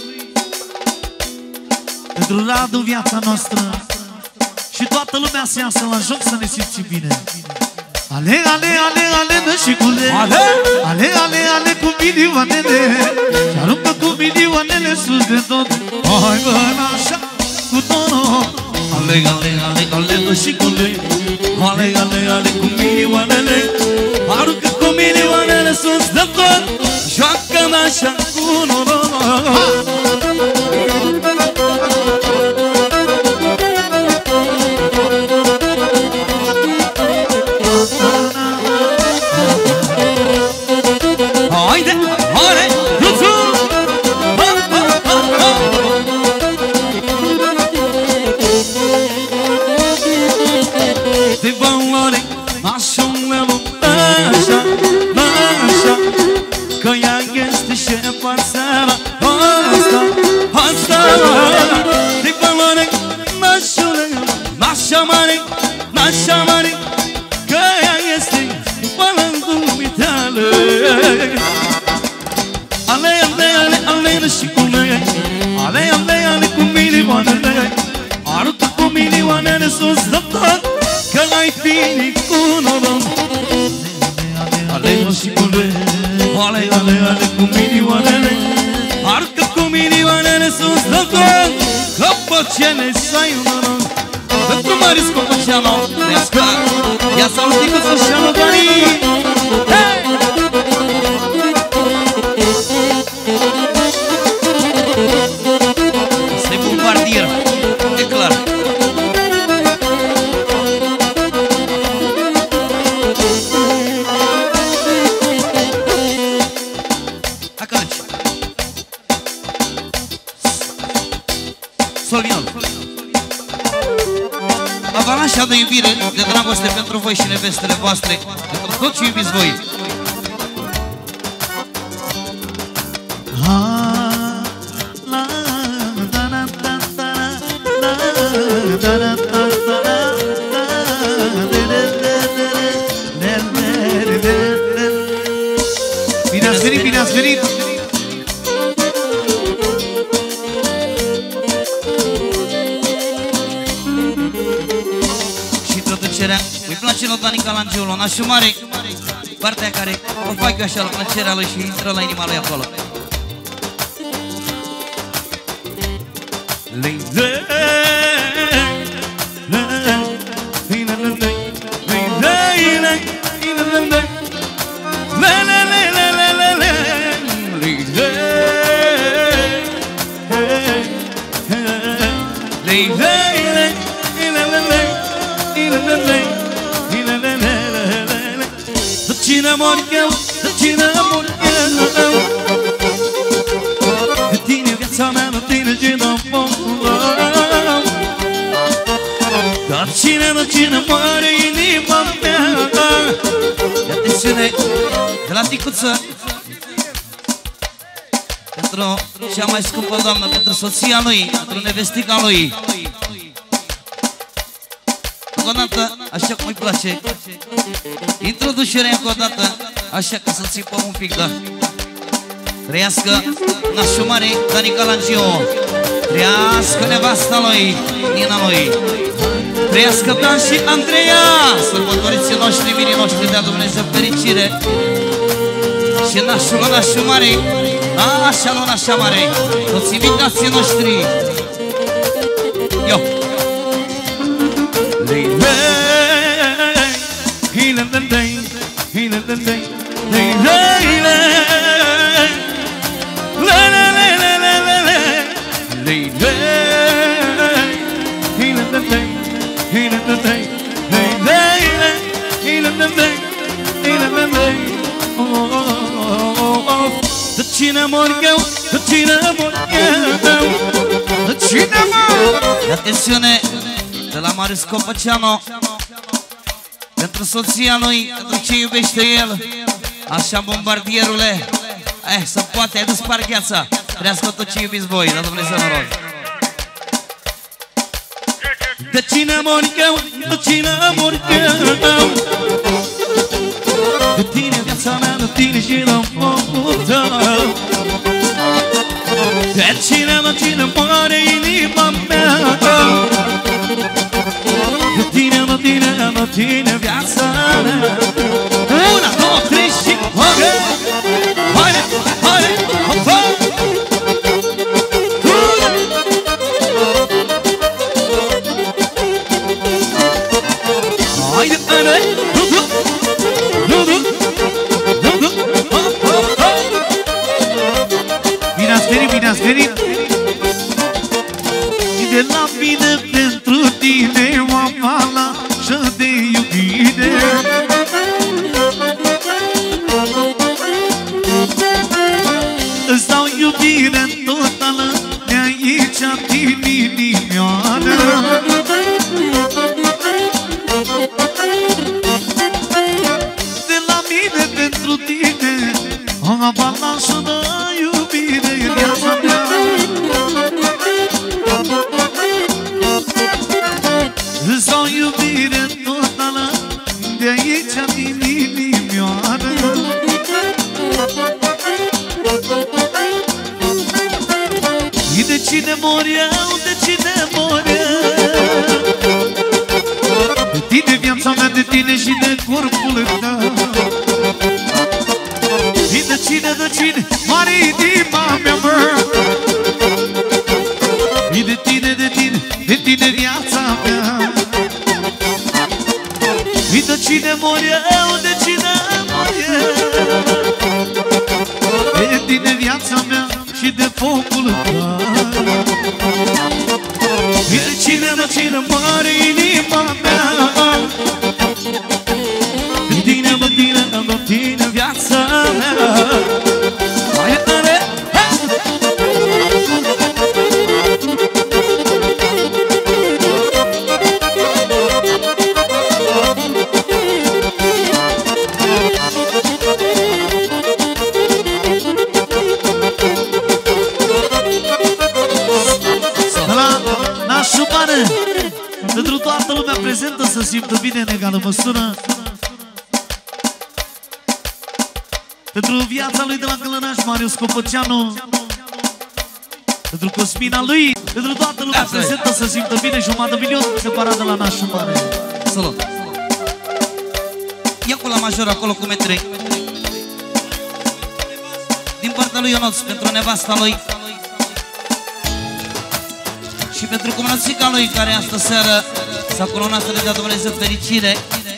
Pentru Radu, viața noastră. Și toată lumea să iasă la joc să ne simți bine. Ale, ale, ale, ale, nășicule. Ale, ale, ale, ale, cu milioanele. Și aruncă cu milioanele sus de tot. Hai bă, așa, cu tonul. Ale, ale, ale, ale, nășicule. Ale, ale, ale, cu milioanele. Aruncă cu milioanele sus de tot. Joacă-mă așa cu noroc. Haide, haide, ruțu! De valoare, nașul meu, așa, așa. Că ea este șefa seara asta, asta. De valoare, nașul meu, nașa mare, nașa mare. Că ea este valândul mitale. Ale, ale, ale, ale, nășicule. Ale, ale, ale, cu milioanele. Aruncă cu milioanele sus de tot. Că ai finit cu noroc. Ale, nășicule. Ale, ale, ale, cu milioanele. Aruncă cu milioanele sus de tot. Căpăcene să ai un noroc. Pentru Marius Copăceanu. Trească. Ia salut Ticuță și anu Dani. Hei! Asta-i bombardier, e clar. Acălăci. Solvinol. Avalanșa de iubire, de dragoste pentru voi și nevestele voastre, pentru tot ce iubiți voi. Bine ați venit, bine ați venit! Și traducerea, îi place lui Dani Calangiu, lui nașul mare, partea care o fac eu așa la plăcerea lui și intră la inima lui acolo. Lei, lei, lei. De cine mor eu, de cine mor eu, de tine viața mea, de tine și de foc. Dar cine, de cine moare inima mea. De atențiune, de la Ticuță, pentru cea mai scumpă doamnă, pentru soția lui, pentru nevestica lui. Încă o dată, așa cum îi place. Introducerea încă o dată, așa că să țipăm un pic, da. Trăiască nașul mare, Danica Langio. Trăiască nevasta lui, Nina lui. Trăiască Dan și Andreea, sărbătoriții noștri, mirii noștri, dea Dumnezeu fericire. Și nașul, nașul mare, așa, nu nașa mare, toți invitații noștri. Yo! De cine mor eu, de cine mor eu, de cine mor. De atențiune, de la Marius Copăceanu, pentru soția lui, pentru ce iubește el. Așa, bombardierule. Eh, să poate, ai dus pargheața. Trească tot ce iubiți voi, dar Dumnezeu noroc. De cine mor eu, de cine mor eu, de tine viața mea, de tine și de focul tău. De cine, de cine moare inima mea. De tine, de tine, de tine viața mea. Una, două, trei și haide, haide, haide, haide. Haide, haide, du-du, du-du, du-du. Bine ați venit, bine ați venit. De la mine pentru tine o avalanșă de iubire. Îți dau iubire totală de aici din inimioară. De la mine pentru tine o avalanșă de iubire în viața mea. Îți dau iubire totală de aici din inimioară. De cine mor eu, de cine mor eu, de tine viața mea, de tine și de corpul tău. De cine, de cine moare inima mea, mă. De tine, de tine, de tine viața mea. De cine mor eu, de cine mor eu, de tine viața mea și de focul tău. De cine, de cine moare inima mea. De tine, de tine, de tine viața mea. Hai tare! Pentru toată lumea prezentă să simtă bine în egală măsură. Pentru viața lui de la Călănaș, Marius Copăceanu. Pentru Cosmina lui. Pentru toată lumea prezentă să simtă bine. Jumătate milion separat de la nașul mare. Salut! Ia cu la major acolo cu metri. Din partea lui Ionuț, pentru nevasta lui și pentru cumnățica lui, care astă seară s-a coronat să le dea Dumnezeu fericire.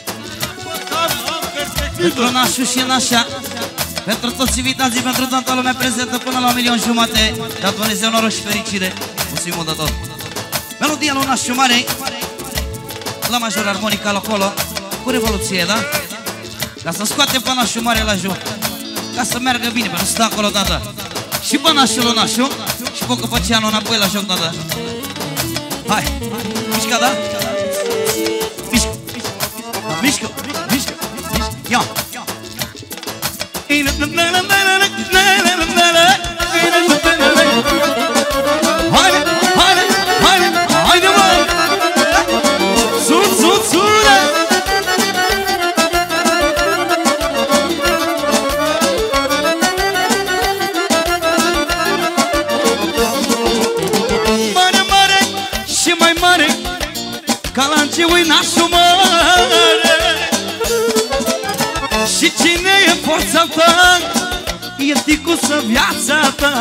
Pentru nașul și nașa, pentru toți invitații, pentru toată lumea prezentă până la un milion jumate, dea Dumnezeu noroc și fericire. Mulțumim de tot! Melodia lui Nașu Mare, la major armonica acolo, cu revoluție, da? Ca să scoate pe Nașu Mare la joc, ca să meargă bine, pentru să stă acolo, tata. Și pe Nașu lui Nașu, și pe Căpăceanu înapoi la joc, tata. Hai, mișca, da? Mișcă, mișcă, mișcă, mișcă, ia! Haide, haide, haide, haide, mă! Sud, sud, sud! Mare, mare și mai mare, ca la înceui Nașu Mare. Și cine e forța ta, e ticuță viața ta.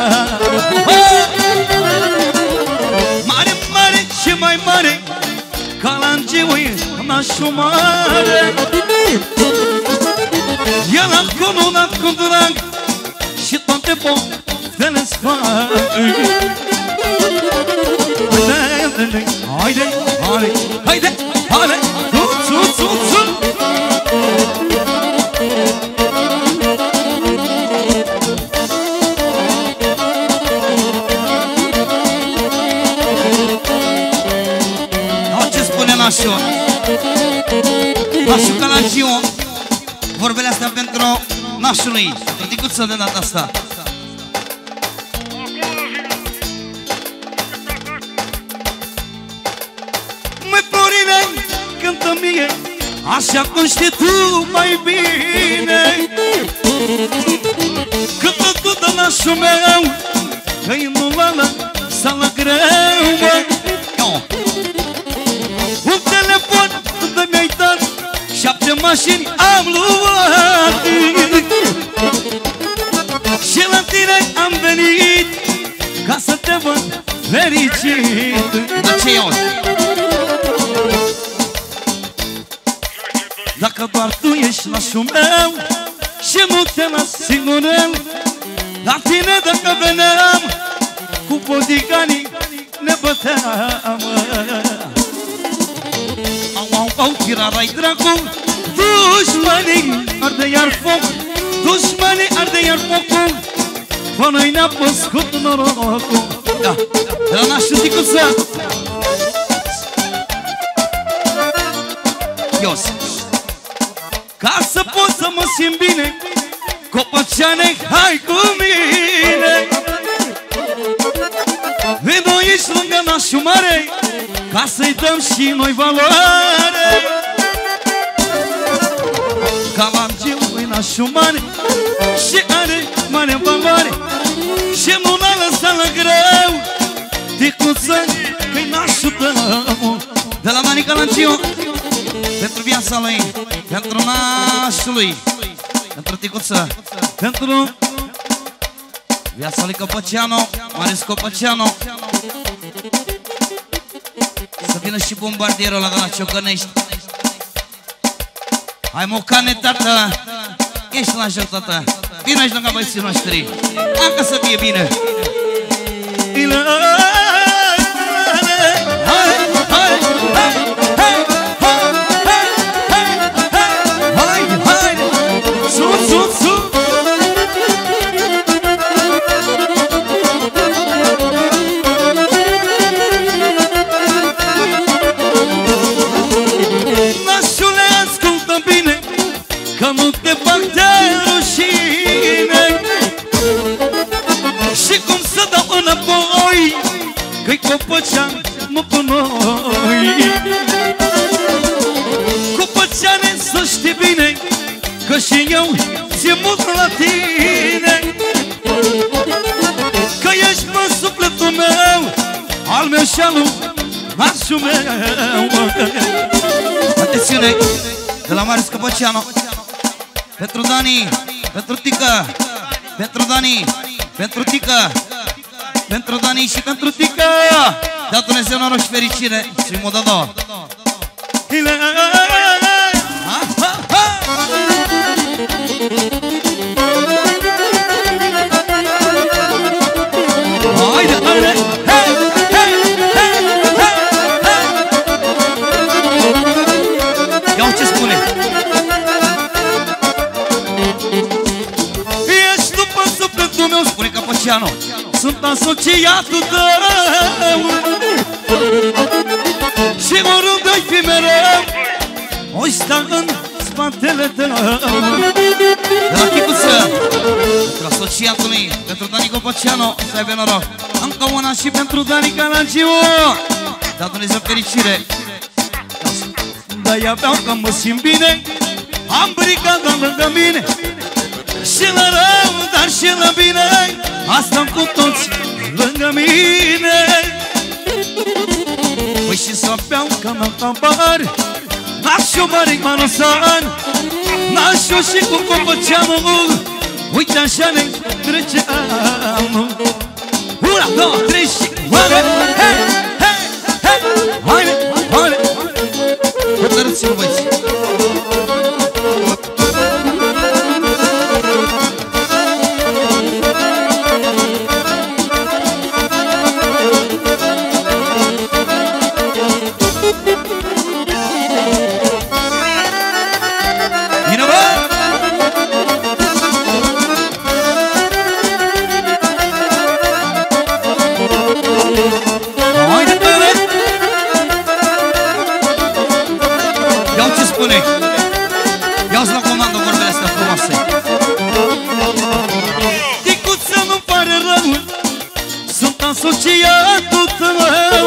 Mare, mare și mai mare, ca la îngeui Nașu Mare. El a cununat cu drag și toate poftele sfac. Haide, haide, haide, haide, haide, țut, țut, țut. Nașu Nașu Calangiu, vorbele astea pentru nașului, ticuță de data asta. Măi, Florine, cântă mie așa cum știi tu mai bine. Cântă tu de nașul meu, că-i nulală sală greu, mă. Un telefon unde mi-ai dat, șapte mașini am luat, și la tine am venit ca să te văd fericit. Dar ce iau? Dacă doar tu ești nașul meu și nu te las singurel, la tine dacă veneam, cu bodiganii ne băteam. Au, au, tirarai dracu, dușmanii arde iar foc, dușmanii arde iar focul, pe noi ne-a păscut norocul. Da, de la Nașu ticuță. Ios. Ca să pot să mă simt bine, Copăceane, hai cu mine. Vino aici lângă Nașu Mare, ca să-i dăm și noi valoare. Calangiu-i Nașu Mare și are mare valoare, și nu l-a lăsat la greu, ticuță, că-i nașul tău. De la Dani Calangiu, pentru viața lui, pentru nașul lui, pentru ticuță, pentru viața lui Căpăceanu, Marius Căpăceanu. Să vină și bombardierul ăla de la Ciocănești. Hai, mocane, tată, ești la joc, tată. Vino aici lângă băieții noștri, încă să fie bine. Că-i Copăceanu cu noi. Copăceane, să știi bine, că și eu ți-e mult la tine, că ești mă sufletul meu, al meu și al lui nașul meu. Atențiune, de la Marius Căpăceanu, pentru Dani, pentru Tica, pentru Dani, pentru Tica, pentru Dani și pentru Tica. Dea Dumnezeu noroc și fericire. Și mă dă două. Haide, haide, hei, hei, hei, hei. Copoceanu, sunt asociatul tău și oriunde-i fi mereu, o sta în spatele tău. De la Chicuță, pentru asociatul lui, pentru Dani Copoceanu, să aibă noroc. Încă una și pentru Dani Calagiu. Da, Dumnezeu fericire. De-aia beau că mă simt bine, am brigada lângă mine, și la rău, dar și la bine, asta-mi cu toți lângă mine. Păi și să beau că n-am tabar, n-aș-o mare manosan, n-aș-o și cu Copoceanu, uite așa ne trece anul. Una, două, trei și oare, hei, hei, hei, haide, haide. Hotărâți-vă, băieți. Ia-ți la comandă vorbele astea frumoase. Ticuță, nu-mi pare rău, sunt asociatul tău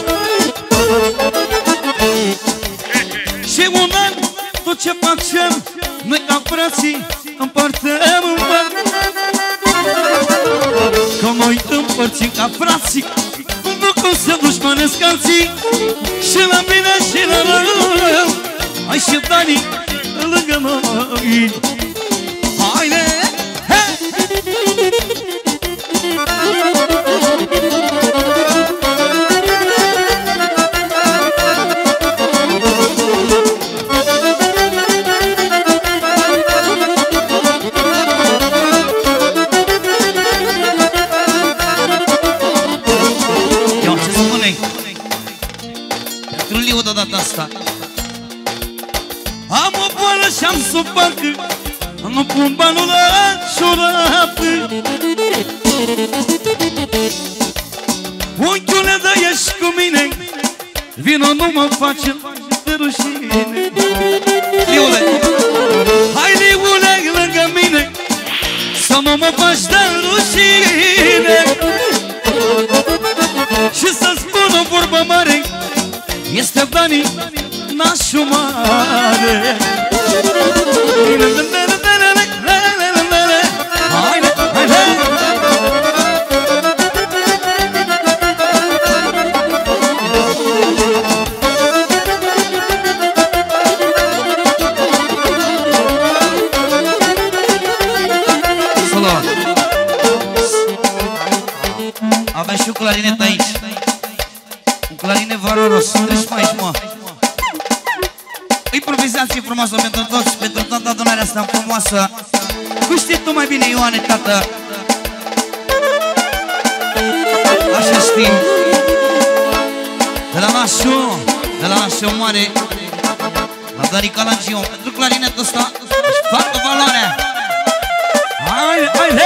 și un an tot ce facem, noi ca frații împărtăm în bani. Că noi împărțim ca frații, nu cum să dușmanesc alții, și la bine și la rău, ai și Dani lângă noi. Haide, hei! Ia, ce spune-i? Pentru Liu de data asta. Am o boală și-am să o parcă, nu pun banul la ciorapă. Unchiule, da, ești cu mine, vino, nu mă face de rușine. Liule, hai Liule lângă mine, să nu mă faci de rușine. Și să spun o vorbă mare, este Dani nașul mare. Haide, haide! Solo! Avem și un clarinet aici. Un clarinet valoros. Treci mai aici, mă. Improvizație frumoasă pentru toți, pentru toată adunarea asta frumoasă. Cu știi tu mai bine, Ioane, tată. Așa știm. De la nașul, de la nașul mare, la Dani Calagiu, pentru clarinetul ăsta își facă valoarea. Haide, haide!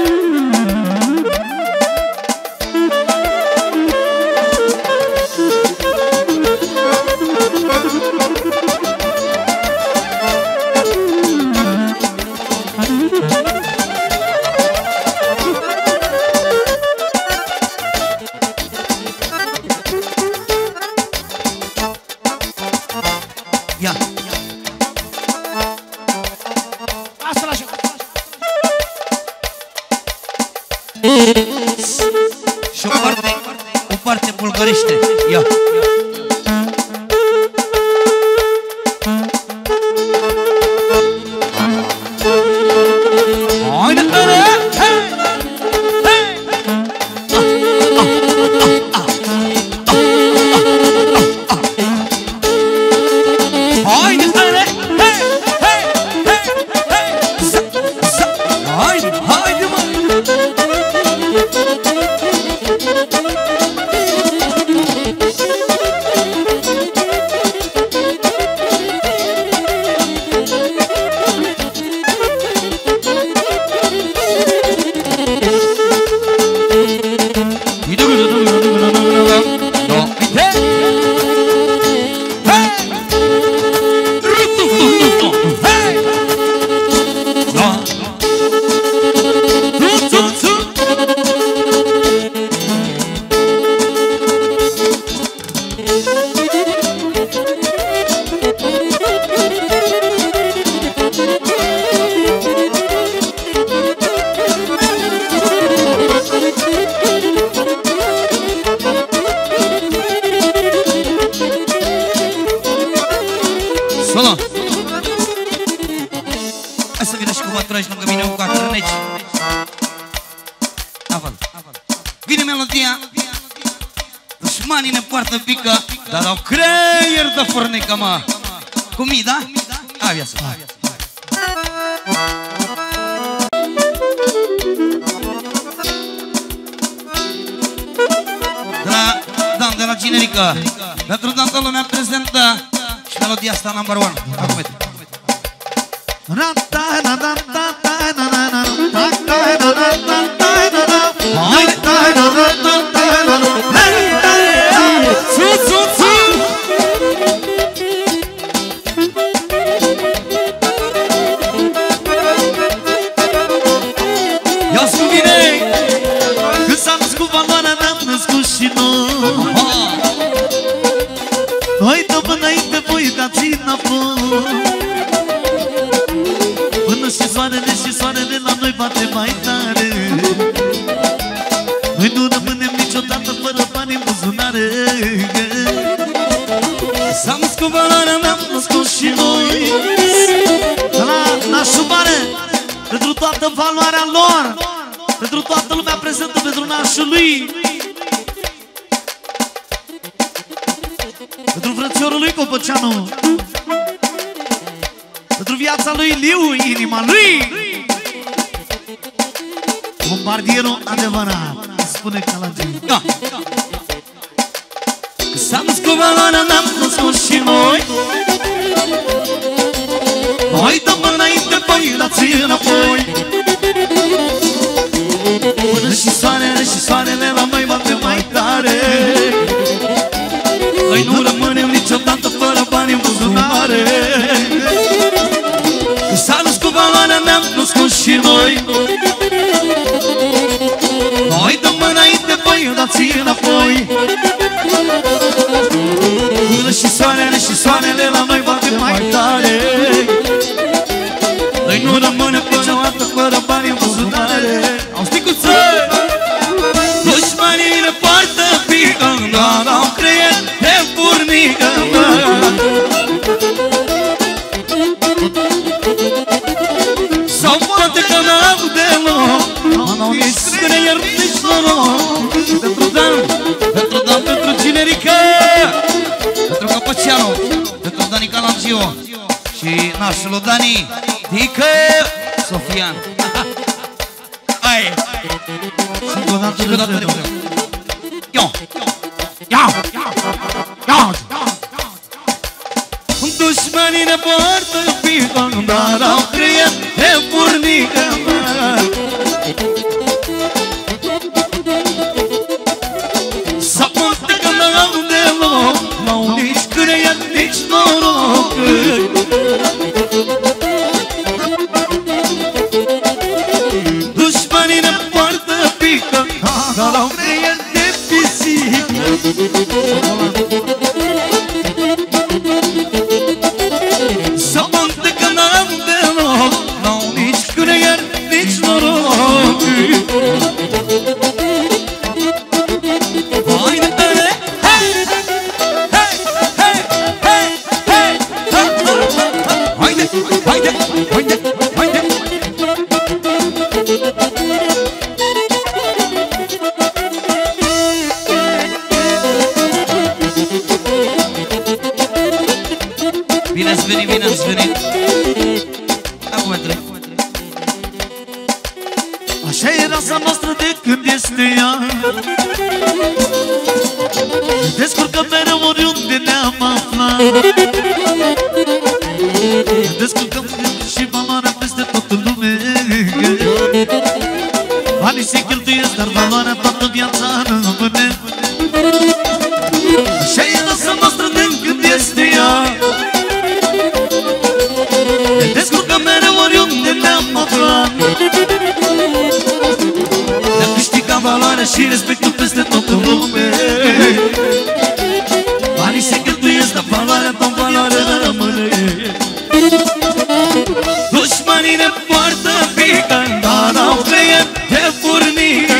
Și o parte, o parte bulgărește. Ia. Haide, tare! Hei! Hei! Haide, tare! Hei! Hei! Hei! Hei! Haide, haide, mă! Hai să vină și cu mătrăși lângă mine cu acrâneci. Vine melodia. Dușmanii ne poartă pică, dar au creier de furnică, mă. Cu mii, da? Hai, viață. De la, Dan, de la Generică. Pentru toată lumea prezentă și melodia asta number one. Acum uite. Ia-ți cu mine! Când s-a născut valoarea, ne-am născut și noi. Noi dăm înainte, voi dați înapoi. Până și soarele și soarele la noi bate mai tare. Noi nu rămânem niciodată fără bani în buzunare. S-a născut valoarea, ne-am născut și noi. De la nașul mare, pentru toată valoarea lor, pentru toată lumea prezentă, pentru nașul lui, pentru frățiorul lui Copăceanu, pentru viața lui Liu, inima lui, bombardierul adevărat, spune Calagiu. Da. Că s-a născut valoarea, ne-am născut și noi. Noi dăm înainte, voi dați înapoi. Până și soarele și soarele la noi bate mai tare. Noi nu rămânem niciodată fără bani în buzunare. Că s-a născut valoarea, ne-am născut și noi. Noi dăm înainte, voi dați înapoi. Până și soarele și soarele la noi bate mai tare. Noi nu rămânem niciodată fără bani în buzunare. Au sticuță! Dușmanii ne poartă pică, dar au creier de furnică. Sau poate că n-au deloc, n-au nici creier, nici noroc. Pentru Dan, pentru Dan, pentru Generică, pentru Copăceanu, pentru Dani Calagiu și nașul lui Dani, Tică Sofian. Hai! Și o dată de vreo. Ia! Ia! Ia! Dușmanii ne poartă pică, dar au creier de furnică. Sau poate că n-au deloc, n-au nici creier, nici noroc. Dușmanii ne poartă pică, dar au creier de pisică. Sau poate că n-au deloc, n-au nici creier, nici noroc. Haide, haide, haide, haide. Bine ați venit, bine ați venit. Acum trec. Așa e rasa noastră de când este ea. Ne descurcăm mereu oriunde ne-am aflat. Ne descurcăm și valoarea peste tot în lume. Banii se cheltuiesc, dar valoarea toată viața rămâne. Așa e rasa noastră de când este ea. Ne descurcăm mereu oriunde ne-am aflat. Ne-am câștigat valoarea și respectul peste tot în lume. Banii se cheltuiesc, dar valoarea tot valoare rămâne. Dușmanii ne poartă pică, dar au creier de furnică.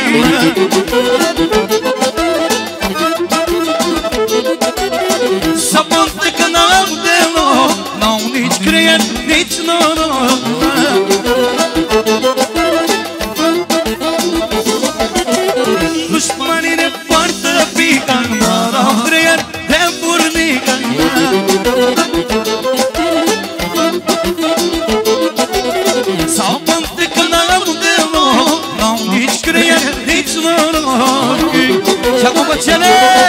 Sau poate că n-au deloc, n-au nici creier, nici noroc. Așa cu băcele!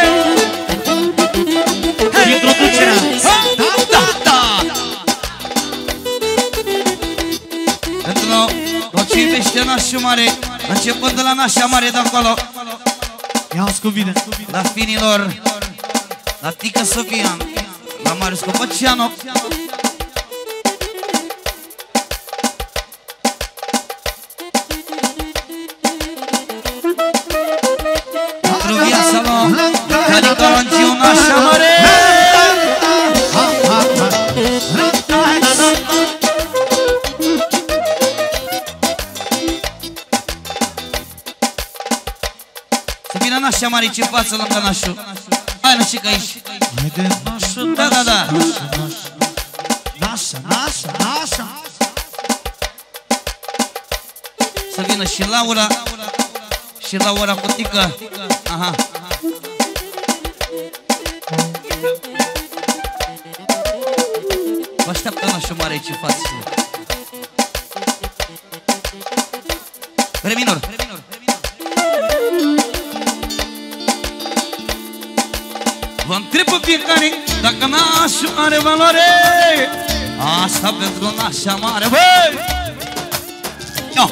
Introducerea! Da, da, da! Pentru ce iubește nașul mare, începând de la nașa mare de acolo, Ia-ți cu bine! la finilor, la Tica Sofia, la Marius Copăceanu, pentru viața lor, adică Lanciu nașa mare. Să vină nașa mare ce față lângă nașul. Hai, nășică aici. Haide, nașa, Da, da, da. nașa, nașa, nașa. Să vină și Laura. Și Laura cu Tica. Aha. Vă așteaptă nașul mare aici în față. Re minor. Vă întreb pe fiecare dacă nașul are valoare. Asta pentru nașa mare, băi! Ia!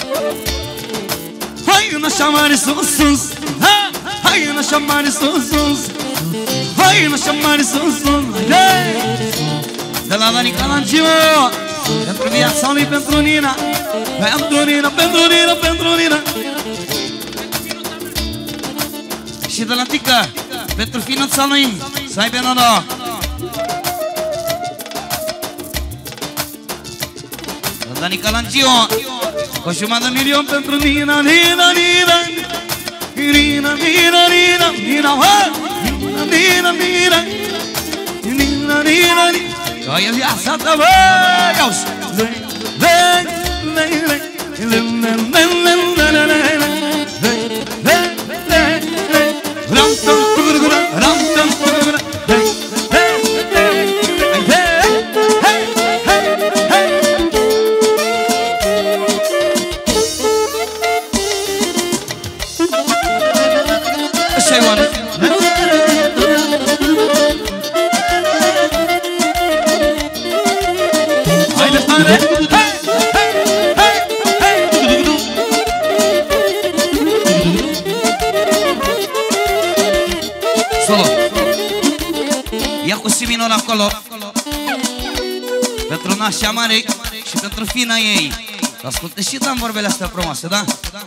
Hai în așa mare sus, sus! Ha! Hai în așa mare sus, sus! Hai în așa mare sus, sus! Hai! De la Danica Lanciu, pentru viața lui, pentru Nina, pentru Nina, pentru Nina, pentru Nina. Și de la Tica, pentru finuța lui, să aibă noroc. De la Danica Lanciu, o jumătate de milion pentru Nina, Nina, Nina. Nina, Nina, Nina, Nina, Nina, Nina, Nina. Nina, Nina, Nina. Că e viața ta, bă, iau-ți! Așa-i oameni! Solo. Ia cu si minor acolo. Pentru nașa mare și pentru fina ei. Ascultă și Dan vorbele astea frumoase, da?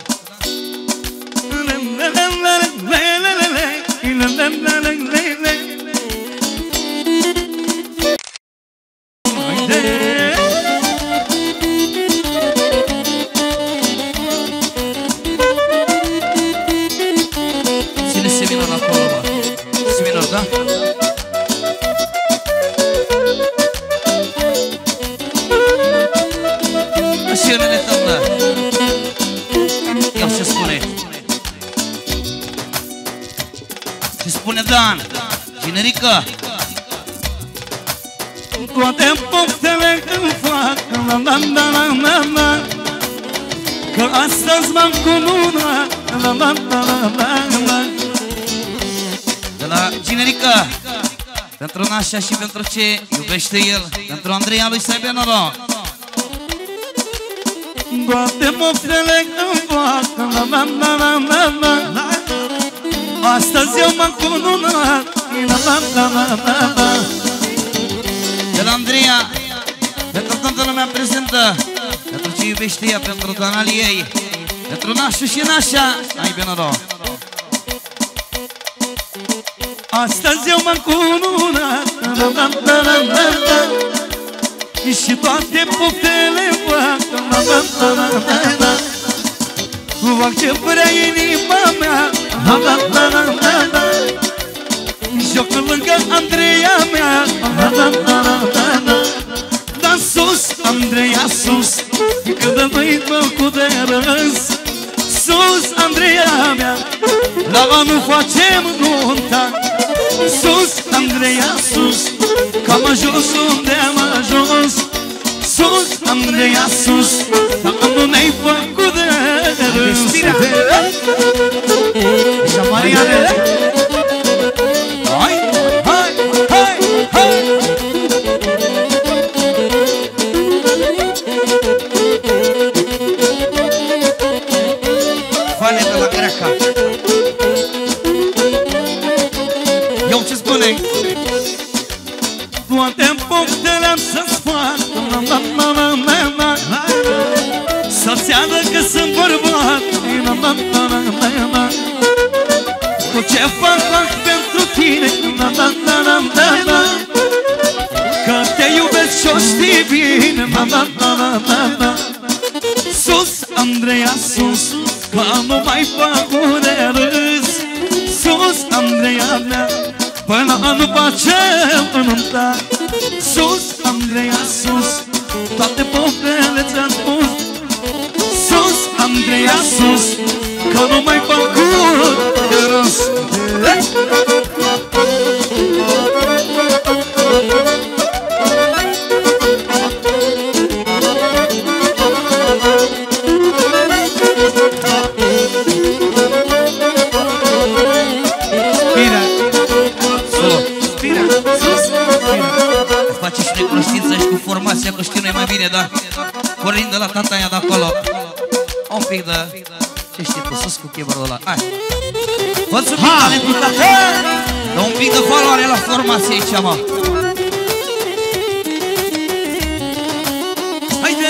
Ține seminor acolo, bă. Seminor, da? Așa e nene tău, da. Ia ce spune. Ce spune Dan? Generică. Toate poftele îmi fac la la la la la la. Că astăzi m-am cununat la la la la la la. De la Generică, pentru nașa și pentru ce iubește el, pentru Andreea lui să aibă noroc. Toate poftele îmi fac la la la la la la. Astăzi eu m-am cununat la la la la la la. De la Andreea, pentru toată lumea prezentă, pentru ce iubește ea, pentru doamnalii ei, pentru nașul și nașa, aibă noroc. Astăzi eu m-am cununat la la la la la la. Și toate poftele fac la la la la la la. Fac ce vrea inima mea la la la la la la. Joc lângă Andreea mea la la la la la la. Dar sus, Andreea sus, când nu-i făcut de râs. Sus, Andreea mea, la anul facem nunta. Sus, Andreea sus, cam ajuns unde am ajuns. Sus, Andreea sus, la anul ne-ai făcut de râs. Și Maria na, na, na, na, na. Tot ce fac, fac pentru tine, na, na, na, na, na, na. Că te iubesc și-o știi bine, na, na, na, na, na, na. Sus, Andreea, sus, că nu mai fac un râs. Sus, Andreea mea, până nu facem înunta. Sus, Andreea, sus, toate poftele ți-am spus. Sus, Andreea, sus, că nu mai fac un râs. Formația, că știu noi mai bine, dar pornind de la tataia de acolo, un pic de, ce știi tu, sus cu chebarul ăla. Hai! Fă-ți un pic talentul tata! Dă un pic de valoare la formație aici, mă! Haide!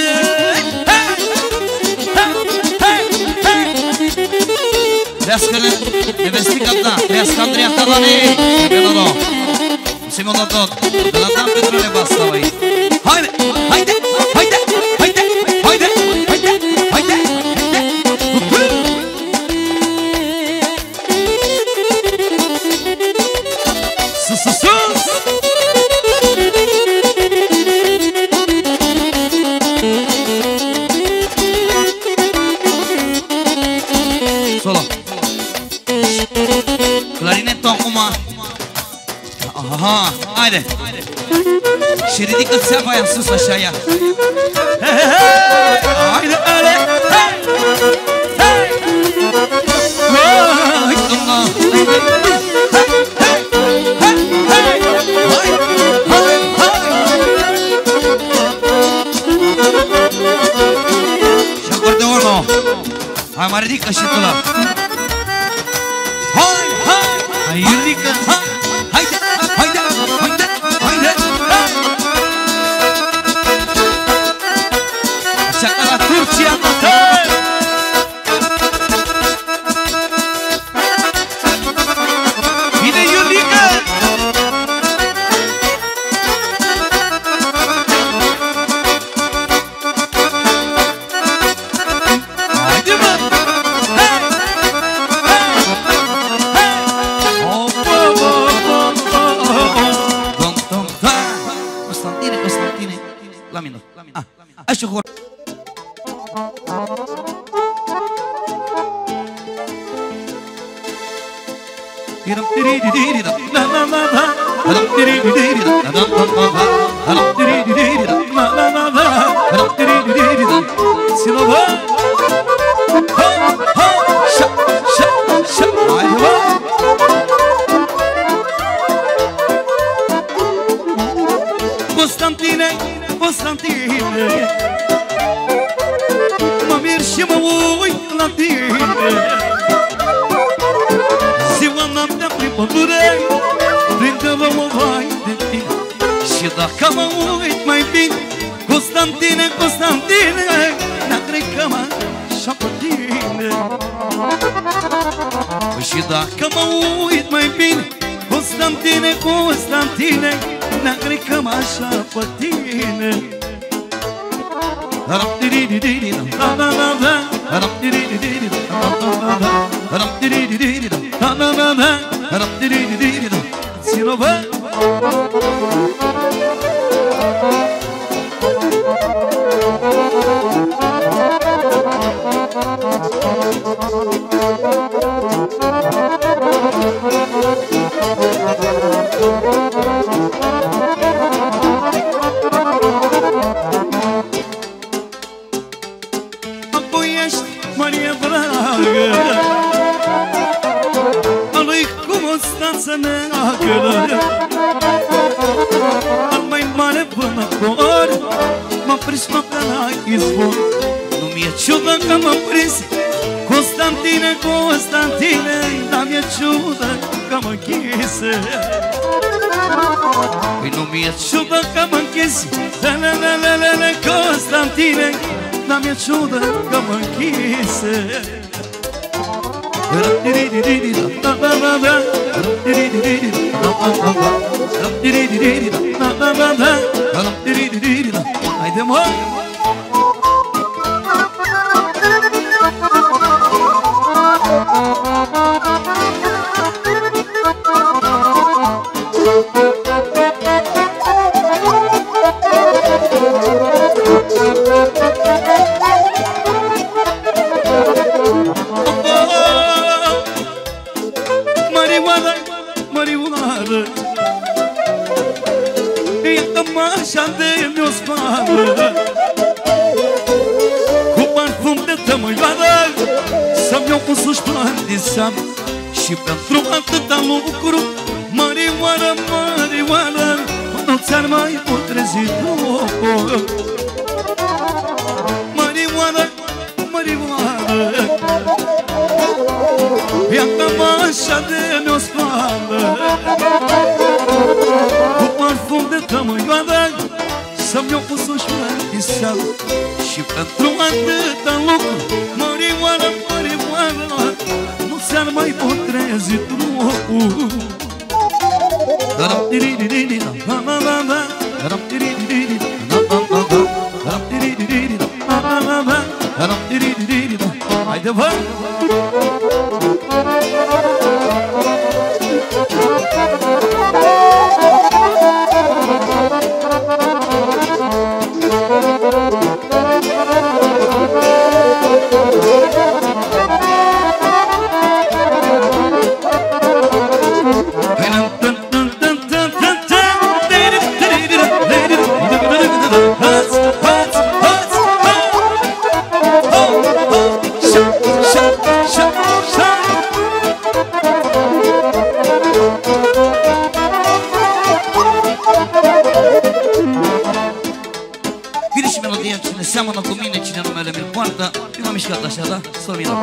Trească-ne, nevestica ta, trească Andreea Talanei! Beloro! Se-mi-o dat tot, de la Dan pentru nevasta, băi! Haide, haide, haide, haide, haide, haide, haide, haide. Sus, sus, sus. Solo. Clarinetul acum. Aha, haide. Și ridică țeava aia în sus, așa, ia. Haide, haide, hei! Hai, domnă! Și acordeonul. Hai, mă ridică și tu la. Hai, hai! Hai, ridică! Haide, haide, haide, haide! Așa ca la Turcia, tătă! Vine Iulica! Haide, mă! Hei! Hei! Oh, oh, oh, oh, oh, oh. Constantine, Constantine, la mine. Ah, așa hor. Constantine, Constantine, mă mir și mă uit la tine. Ziua noaptea prin pădure, prinde-mă o vai de tine. Și dacă mă uit mai bine, Constantine, Constantine, n-a trec că mă așa pe tine. Și dacă mă uit mai bine, Constantine, Constantine, n-a cred că mă așa pe tine. Ține-o, bă! Apoi ești Maria Dragă, a lui cu Constanța neagră, al mai mare vânător, m-a prins noaptea la izvor. Nu mi-e ciudă că m-a prins Constantine, Constantine, dar mi-e ciudă că mă închise. Păi nu mi-e ciudă că mă închise, Constantine, dar mi-e ciudă că mă închise. Haide, mă! Mărioară, mărioară, iată-mă așa de mi-o spală, cu parfum de tămâioară, să-mi iau cu sușpan din seamă. Și pentru atâta lucru, mărioară, mărioară, nu ți-ar mai putrezi locul. Mărioară, mărioară, iată-mă așa de mi-o spală, cu parfum de tămâioară, să-mi iau cu sușman din seamă. Și pentru atâta lucru, mărioară, mărioară, nu ți-ar mai putrezi locul. Haide, vă! Vine și melodia, cine seamănă cu mine, cine numele mi-l poartă. Eu m-am mișcat așa, da? S-o mină.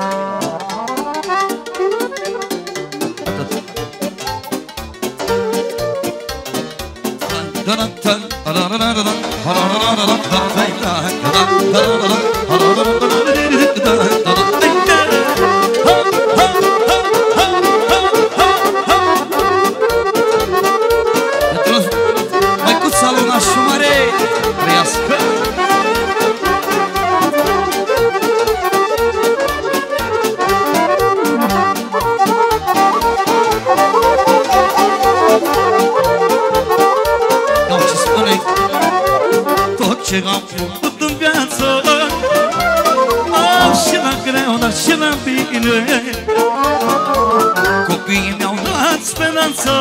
Măicuța Luna Șumare, trăiască! Ce am făcut în viață, am și la greu, dar și la bine. Copiii mi-au dat speranță,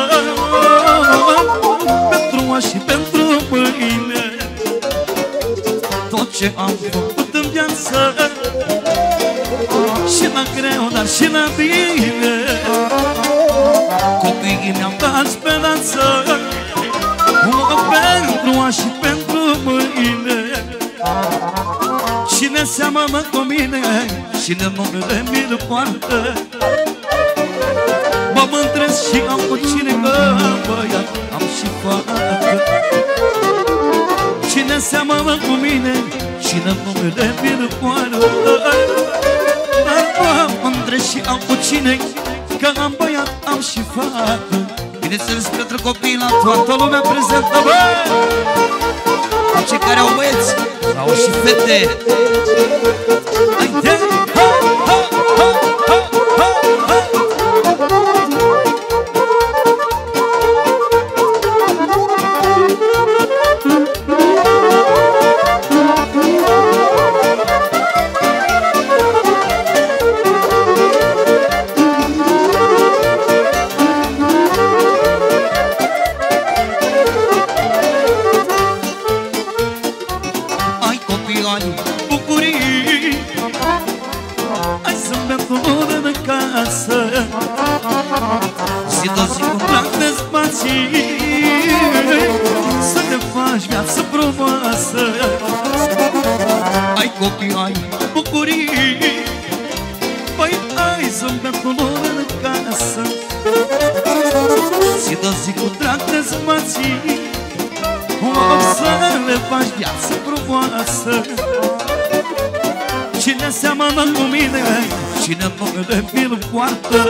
pentru azi și pentru mâine. Tot ce am făcut în viață, și la greu, dar și la bine. Copiii mi-au dat speranță, pentru azi și pentru mâine. Cine seamănă cu mine, cine numele mi-l poartă, mă mândresc și am cu cine, că băiat am și fată. Cine seamănă cu mine, cine numele mi-l poartă, mă mândresc și am cu cine, că am băiat am și fată. Bineînțeles, pentru copii la toată lumea prezentă, bă! Cei care au băieți, au și fete. Haide! Ha, ha, ha, ha, ha, ha. Ai bucurii, ai zâmbetul în casă, zi de zi cu drag de spații, să te faci viață frumoasă. Ai copii, ai bucurii, păi ai zâmbetul în casă, zi de zi cu drag de spații, să le faci viață frumoasă. Cine seamănă cu mine, cine numele mi-l poartă.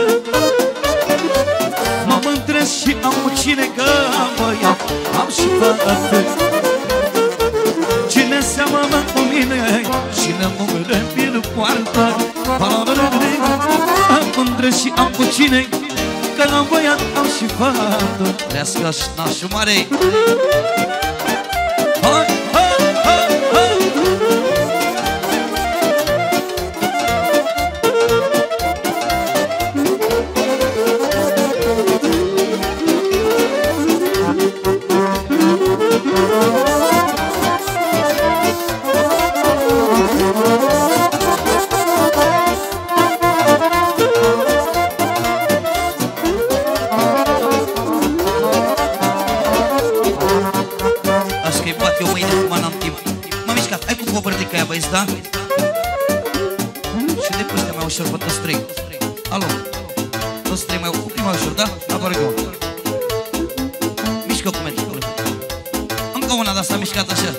Mă mândresc și am cine că am băiat, am și fată. Cine seamănă cu mine, cine numele mi-l poartă. Mă mândresc și am cu cine că am băiat, am și fată. Trească-și nașul mare. Hai, hai, hai, hai. Da? Și de pus mai ușor pe toți trei. Alo, toți trei mai mai ușor, da? Apare că mișcă cu mine. Încă una de asta mișcat așa.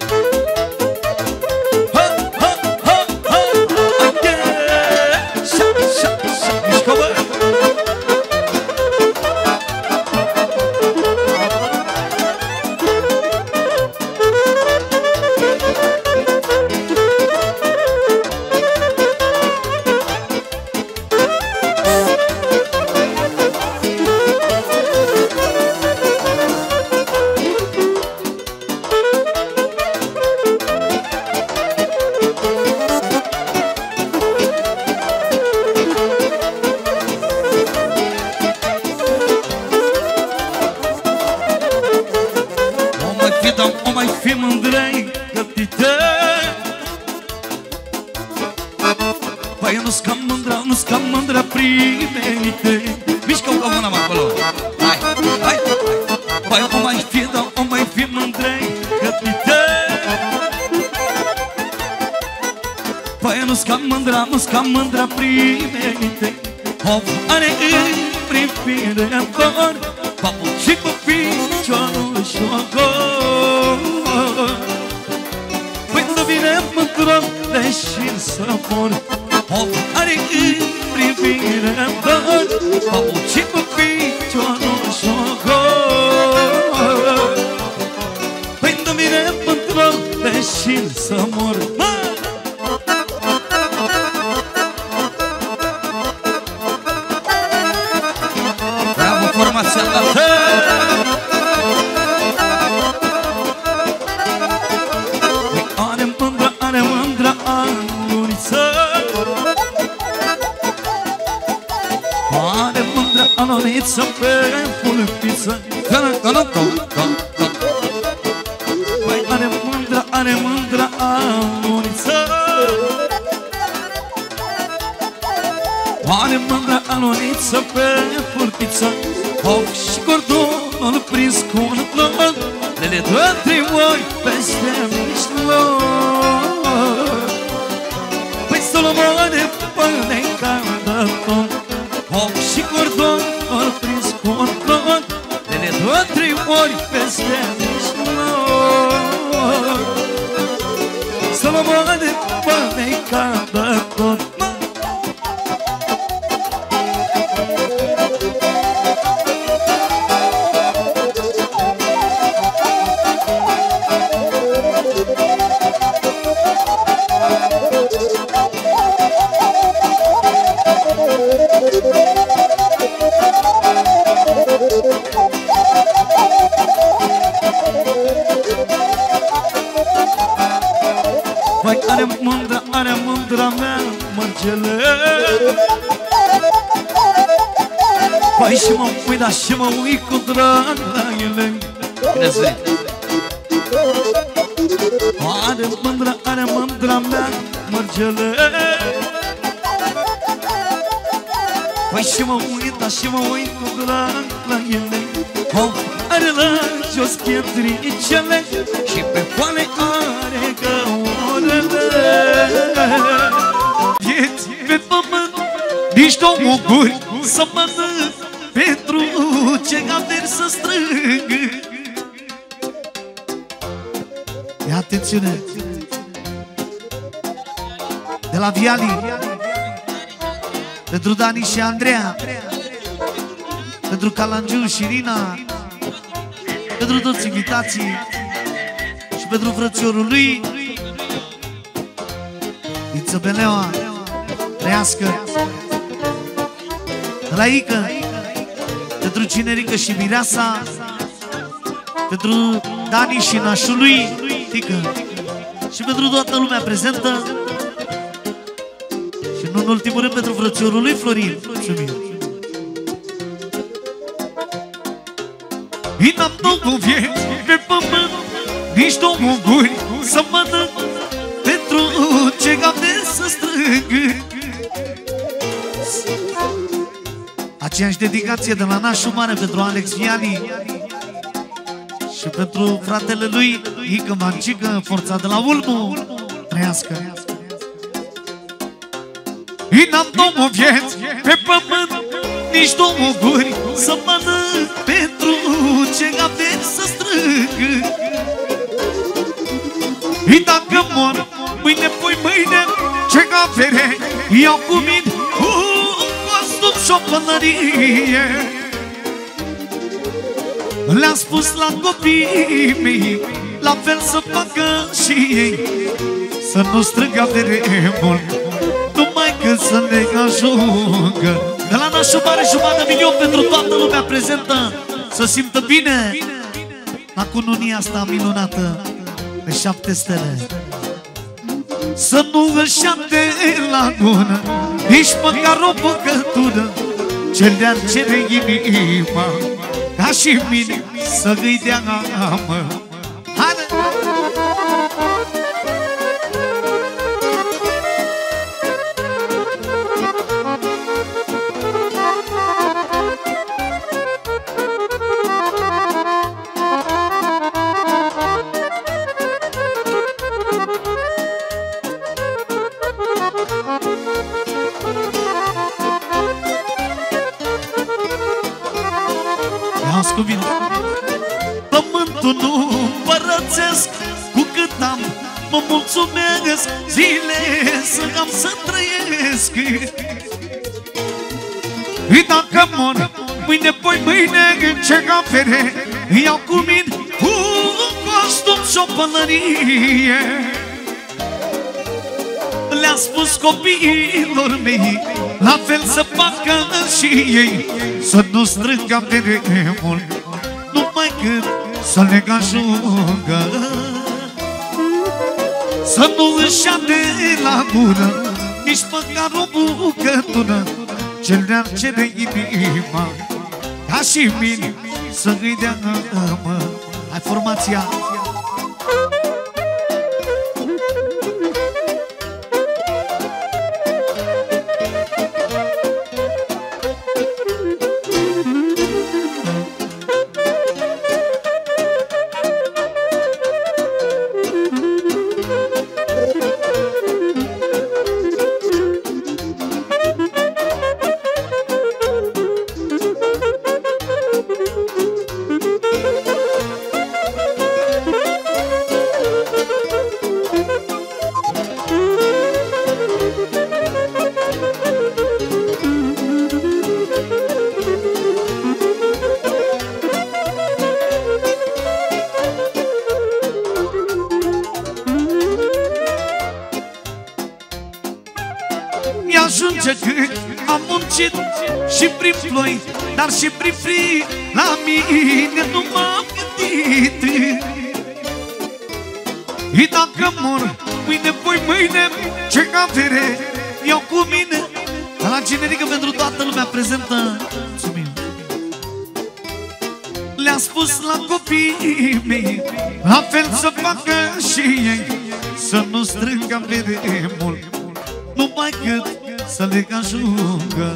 Ha, ha, ha, ha. Haide! Șa, șa, șa. Mișcă, bă! Cam mândra primește, hop, are în privire cor, papuci cu piciorul și ogor. Păi nu vine mândră, deși să mor, hop, are în privire cor, papuci cu piciorul și ogor. Păi nu vine mândră, deși să mor. Are mândra, are mândra anuniță. Are mândra anuniță pe pulpiță. Păi are mândra, are mândra anuniță. Are mândra anuniță pe pulpiță. Hop și cordonul prins cu un plon, le dă trei ori peste mijloc. Păi Solomone pune cadă ton, hop și cordonul prins cu un plon, le dă trei ori peste mijloc. Solomone pune cadă ton. Vai, are mândra, are mândra mea mărgele. Păi și mă uit, da și mă uit cu drag la ele. Bine ați venit! Are mândra, are mândra mea mărgele. Păi și mă uit, da și mă uit cu drag la ele. Oh, are la jos pietricele și pe poale are găurele. Vieți pe pământ, nici două guri să mănânc, pentru ce averi să strâng. Ia atențiune! De la Viali pentru Dani și Andreea, pentru Calangiu și Irina, pentru toți invitații și pentru frățiorul lui Iță Beleoa, trăiască, Raică, pentru Cinerică și Mireasa, pentru Dani și nașul lui Tică și pentru toată lumea prezentă și nu în ultimul rând pentru frățiorul lui Florin. Mulțumim! N-am două vieți pe pământ, nici două guri să mănânc, pentru ce gavde să strâng. Aceeași dedicație de la nașul mare pentru Alex Viali și pentru fratele lui Ică Mancică, forța de la Ulmu, trăiască. N-am două vieți pe pământ, nici două guri să mănânc, pentru ce gavde să strâng. Dacă mor mâine, poi mâine, ce gavere iau cu mine, un costum și o pălărie. Le-am spus la copiii mei, la fel să facă și ei, să nu strângă avere mult, numai când să ne ajungă. De la nașul mare, jumătate de milion pentru toată lumea prezentă, să simtă bine la cununia asta minunată de șapte stele. Să nu își șapte la gună, nici măcar o bucătură, ce le-ar cere inima, ca și mine să-i dea amă. Haide! Pământul nu împărățesc, cu cât am mă mulțumesc, zile să am să trăiesc. Dacă mor mâine, poi mâine, ce gavere iau cu mine, un costum și o pălărie. Le-am spus copiilor mei, la fel să facă și ei, să nu strângă avere mult, numai cât să le ajungă. Să nu își ade la gură, nici măcar o bucătură, ce le-ar cere inima, ca și mine să-i dea amă. Hai formația! Mi-ajunge cât am muncit și prin ploi, dar și prin frig, la mine nu m-am gândit. Și dacă mor mâine, poi mâine, ce avere iau cu mine. La generică pentru toată lumea prezentă. Mulțumim. Le-am spus la copiii mei, la fel să facă și ei, să nu strângă avere mult, numai cât să le ajungă.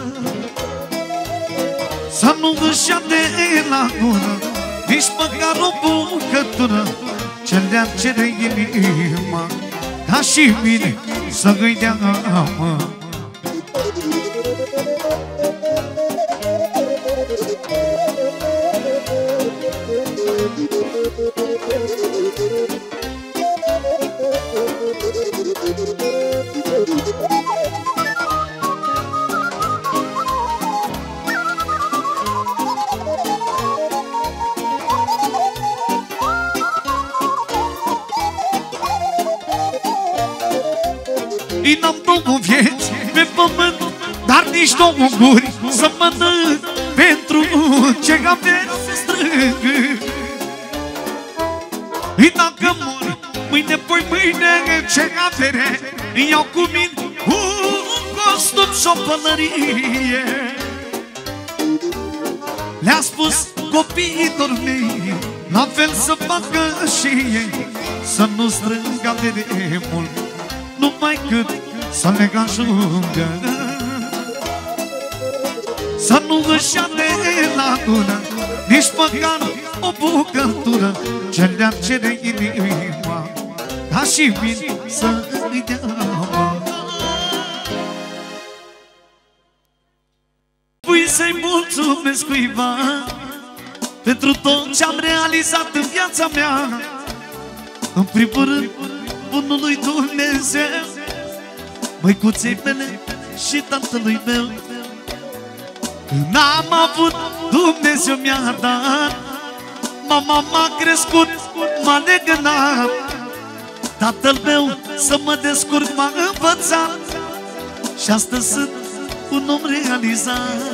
Să nu își ia de la gură, nici măcar o bucătură, ce le-ar cere inima, ca și mine să-i dea amă. n-am două vieți pe pământ, dar nici două guri să mănânc pentru ce avem să strâng. Dacă mor mâine, poi mâine, ce avere îi iau cu mine un costum și o pălărie. Le-a spus copiilor mei, la fel să facă și ei, să nu strângă avere mult, numai cât să ne ajungă. Să nu își ia de la gură nici măcar o bucătură, ce le-ar cere inima, ca și mine să îi dea. Pui să-i mulțumesc cuiva pentru tot ce-am realizat în viața mea. În primul rând, bunului Dumnezeu, măicuței mele și tatălui meu. Când am avut, Dumnezeu mi-a dat, mama m-a crescut, m-a legănat, tatăl meu să mă descurc m-a învățat, și astăzi sunt un om realizat.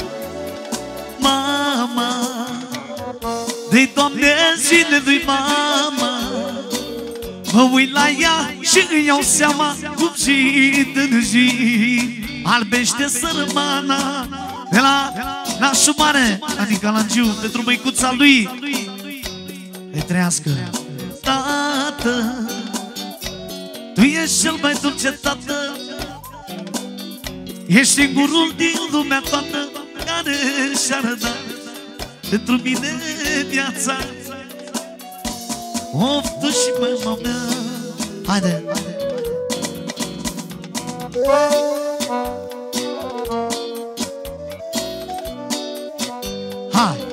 Mama, de-i Doamne zile lui mama, mă uit la ea și îi iau seama cum zi în zi albește sărmana. De la nașul mare, adică Langiu, pentru măicuța lui, îi trăiască. Tată, tu ești cel mai dulce tată, ești singurul din lumea toată care și-a rădat pentru mine viața. Of, tu și mama mea. Haide, haide. Hai!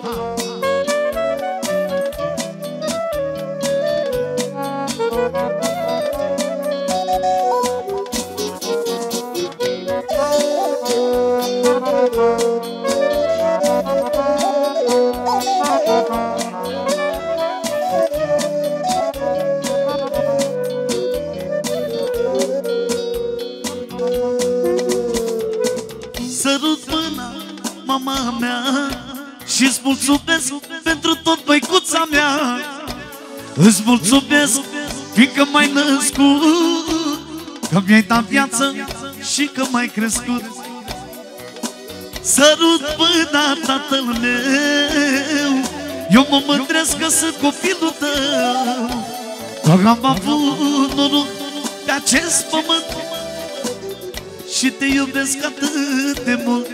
Sărut mâna, mama mea, și-ți mulțumesc pentru tot, băicuța mea. Îți mulțumesc, fiindcă m-ai născut, că mi-ai dat viață și că m-ai crescut. Sărut mâna, tatăl meu, eu mă mândresc că sunt copilul tău, că am avut noroc pe acest pământ și te iubesc atât de mult.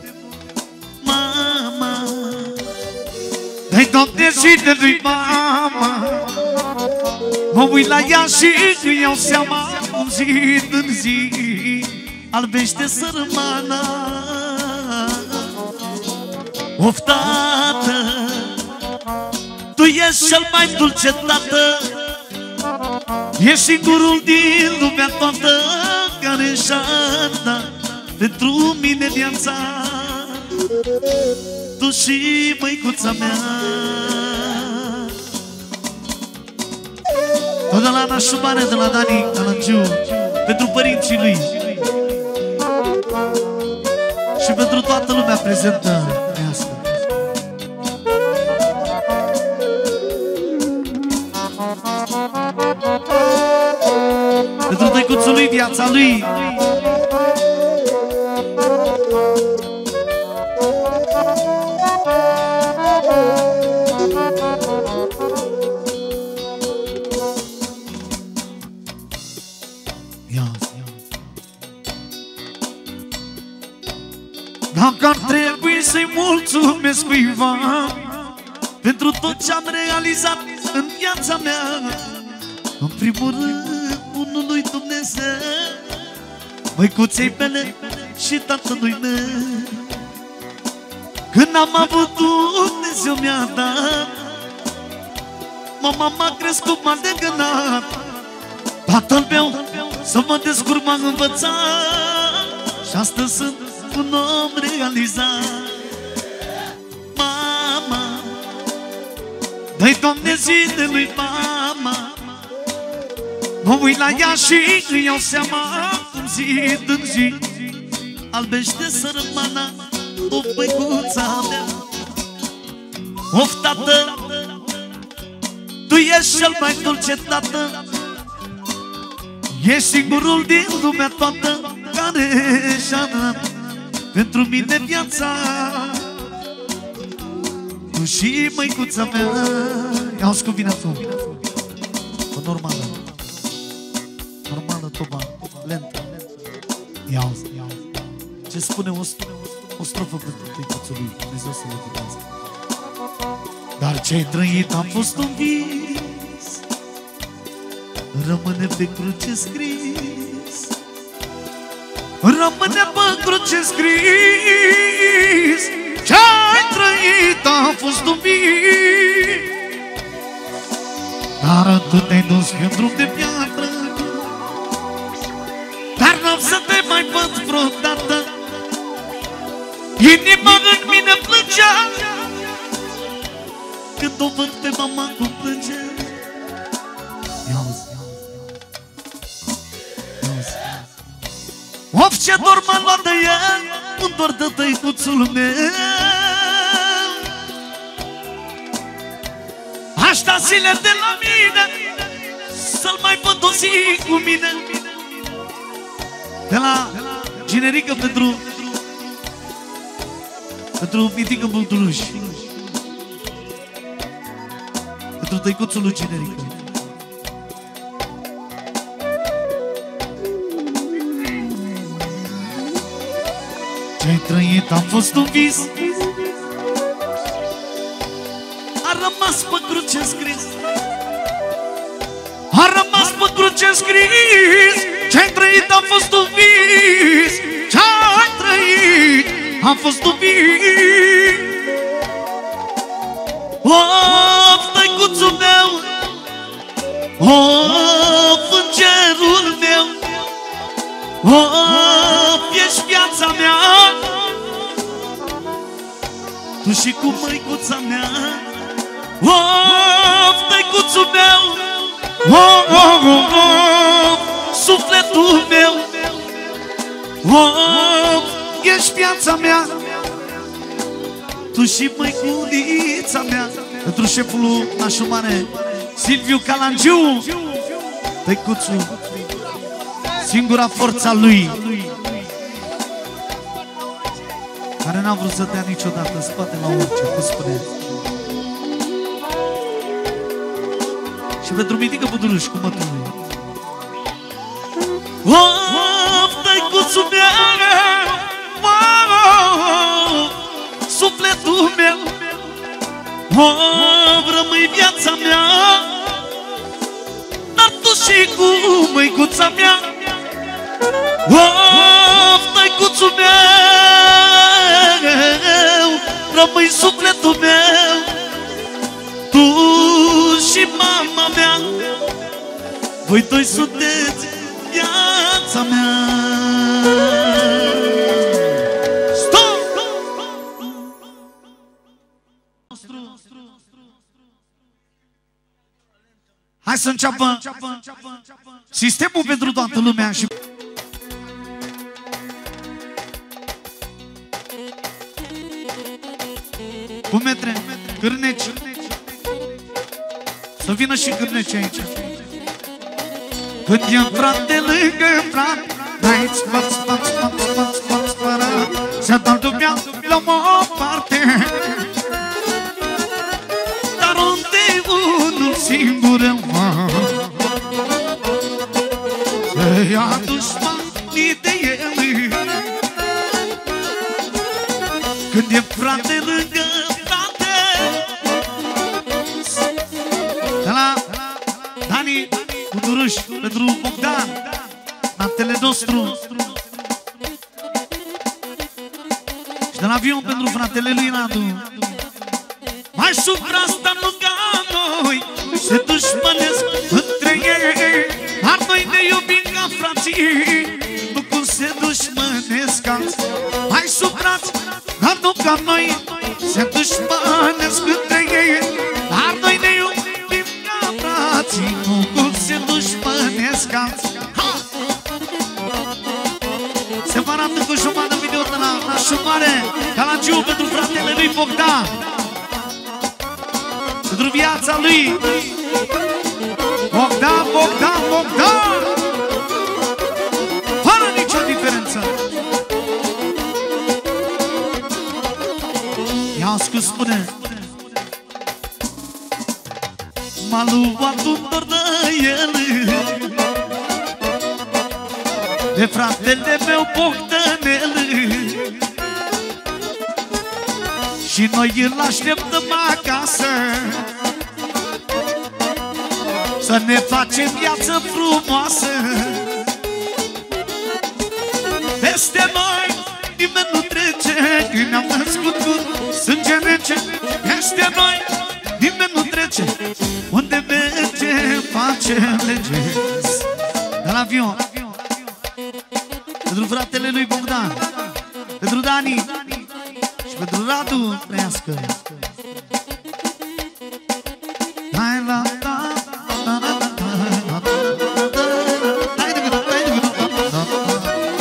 Mama, dă-i Doamne zile lui mama, mă uit la ea și îi iau seama cum zi în zi albește sărmana. Of, tată, tu ești cel mai dulce tată, ești singurul din lumea toată care și-a dat pentru mine viața. Tu și măicuța mea. Tot de la nașul mare, de la Dani Calangiu, pentru părinții lui și pentru toată lumea prezentă. Pentru tăicuțul lui, viața lui. Dacă ar trebui să-i mulțumesc cuiva pentru tot ce-am realizat în viața mea, în primul rând unului Dumnezeu, măicuței mele și tatălui meu. Când am avut, Dumnezeu mi-a dat, mama m-a crescut, m-a legănat, tatăl meu să mă descurc m-a învățat, și astăzi sunt un om realizat. Mama, dă-i Doamne zile lui mama, mă uit la ea și îi iau seama cum zi în zi albește sărmana o băicuța mea. Of, tată, tu ești cel mai dulce tată, ești singurul din lumea toată care și-a dat pentru mine viața. Tu și măicuța mea. Ia-uzi cum vine tu. O normală. Normală, toba, lentă. Ia-uzi, ia-uzi. Ce spune o, o strofă pentru tăicuțul lui, Dumnezeu să le vedească. Dar ce-ai trăit a fost un vis, rămâne pe cruce scris, rămâne pe cruce scris. Ce-ai trăit a fost un vis, dar tu te-ai dus pe drum de piatră, dar n-am să te mai văd vreodată. Inima în mine plângea când o văd pe mama cum plânge. Ia-uzi, ia-uzi. Of, ce dor m-a luat de el, un dor de tăicuțul meu. Aș da zile de la mine să-l mai văd o zi cu mine. De la generică pentru pentru mitică Băutuluș, pentru tăicuțul lui generică. Ce-ai trăit a fost un vis, a rămas pe cruce scris, a rămas pe cruce scris. Ce-ai trăit a fost un vis, ce-ai trăit a fost un vis. Of, tăicuțul meu, of, îngerul meu, of, ești viața mea. Tu și cu măicuța mea. Of, tăicuțul meu, of, of, of, sufletul meu, of, ești viața mea. Tu și măiculița mea. Pentru șeful nașul mare Silviu Calangiu, tăicuțul, singura forța lui, care n-a vrut să dea niciodată în spate la orice, cum spune. Și pentru mitică Băutuluș cu mătul lui. Of, tăicuțul meu, of, sufletul meu, of, rămâi viața mea. Dar tu și cu măicuța mea. Of, tăicuțul meu, rămâi sufletul meu. Tu și mama mea, voi doi sunteți viața mea. Hai să înceapă sistemul pentru toată lumea și cu metre, cârneci. Să vină și cârneci aici. Când e frate lângă frate, aici spăt, spăt, spăt, spăt, spăt, spără, să dau lumea la o parte. Dar unde unul singur mă, să ia dușmanii de el. Când e frate lângă frate, de la Dani Buduruș, pentru Bogdan, fratele nostru. Și de la Vion pentru fratele lui Radu. Mai supra asta nu ca noi, se dușmănesc între ei. Dar noi ne iubim ca frații, nu cum se dușmănesc alții. Mai suprați, dar nu ca noi, se dușmănesc între ei. Dar noi ne iubim ca frații, nu cum se dușmănesc alții. Separat cu jumătate video de la Nașumare, Calagiu pentru fratele lui Bogdan, pentru viața lui Bogdan, Bogdan, Bogdan, fără nicio diferență. Ia ascult, spune: m-a luat un dor de el, de fratele meu Bogdanel, și noi îl așteptăm acasă, să ne facem viață frumoasă. Peste noi nimeni nu trece, ne-am născut cu sânge rece. Peste noi nimeni nu trece, unde merge face lege. De la avion pentru fratele lui Bogdan, pentru Dani și pentru Radu, trăiască. Hai la ta, ta, ta, ta, ta, ta. Hai de gândă, hai de gândă, ta, ta, ta.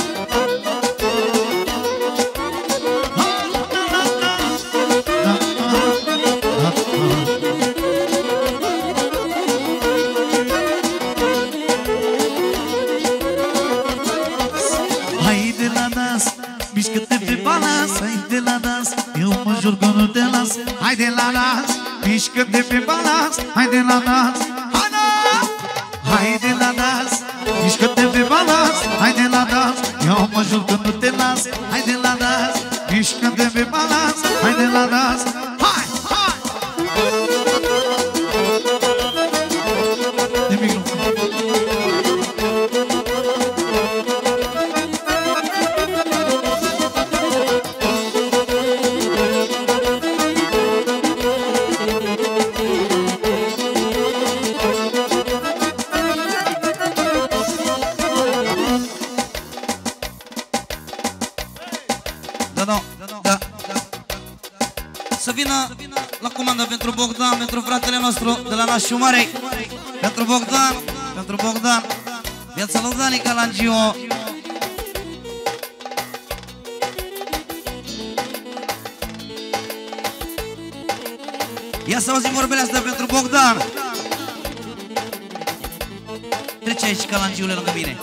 Haide la dans, mișcă-te pe balans, haide la dans, eu mă jur că nu te las. Haide la dans, mișcă-te pe balans, haide la dans, haide la dans, mișcă-te pe balans, haide la dans, eu mă jur că nu te las. Haide la dans, mișcă-te pe balans, haide la dans, hai, hai! De microfon. Să vină la comandă pentru Bogdan, pentru fratele nostru de la Nașumare, pentru Bogdan, pentru Bogdan, viața lui Dani Calangio. Ia să auzim vorbele astea pentru Bogdan. Trece aici Calangiule lângă mine.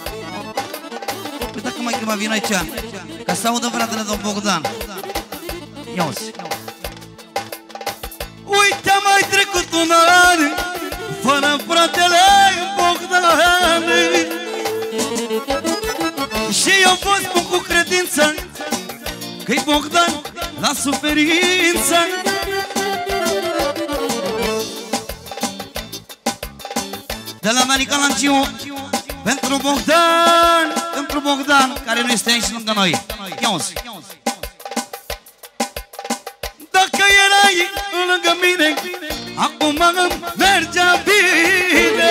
Uite că mai crima vin aici, ca să audă fratele domn Bogdan. Ia-uzi. Uite, a mai trecut un an fără fratele Bogdan, și eu fost bun cu credință că-i Bogdan la suferință. De la Dani Calangio pentru Bogdan, pentru Bogdan, care nu este aici lângă noi. Ia-uzi. Dacă erai lângă mine, acum îmi mergea bine,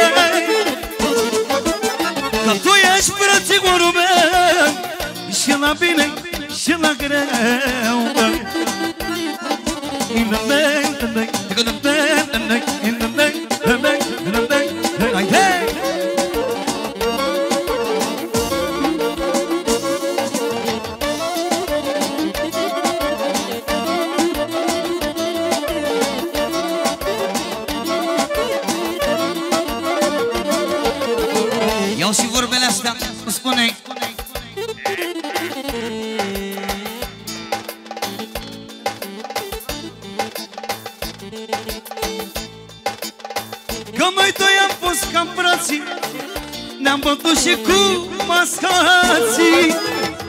că tu ești frățigorul meu, și la bine și la greu. Iau și vorbele astea, îmi spune. Că mai doi am fost cam frații, ne-am bătut și cu mascații.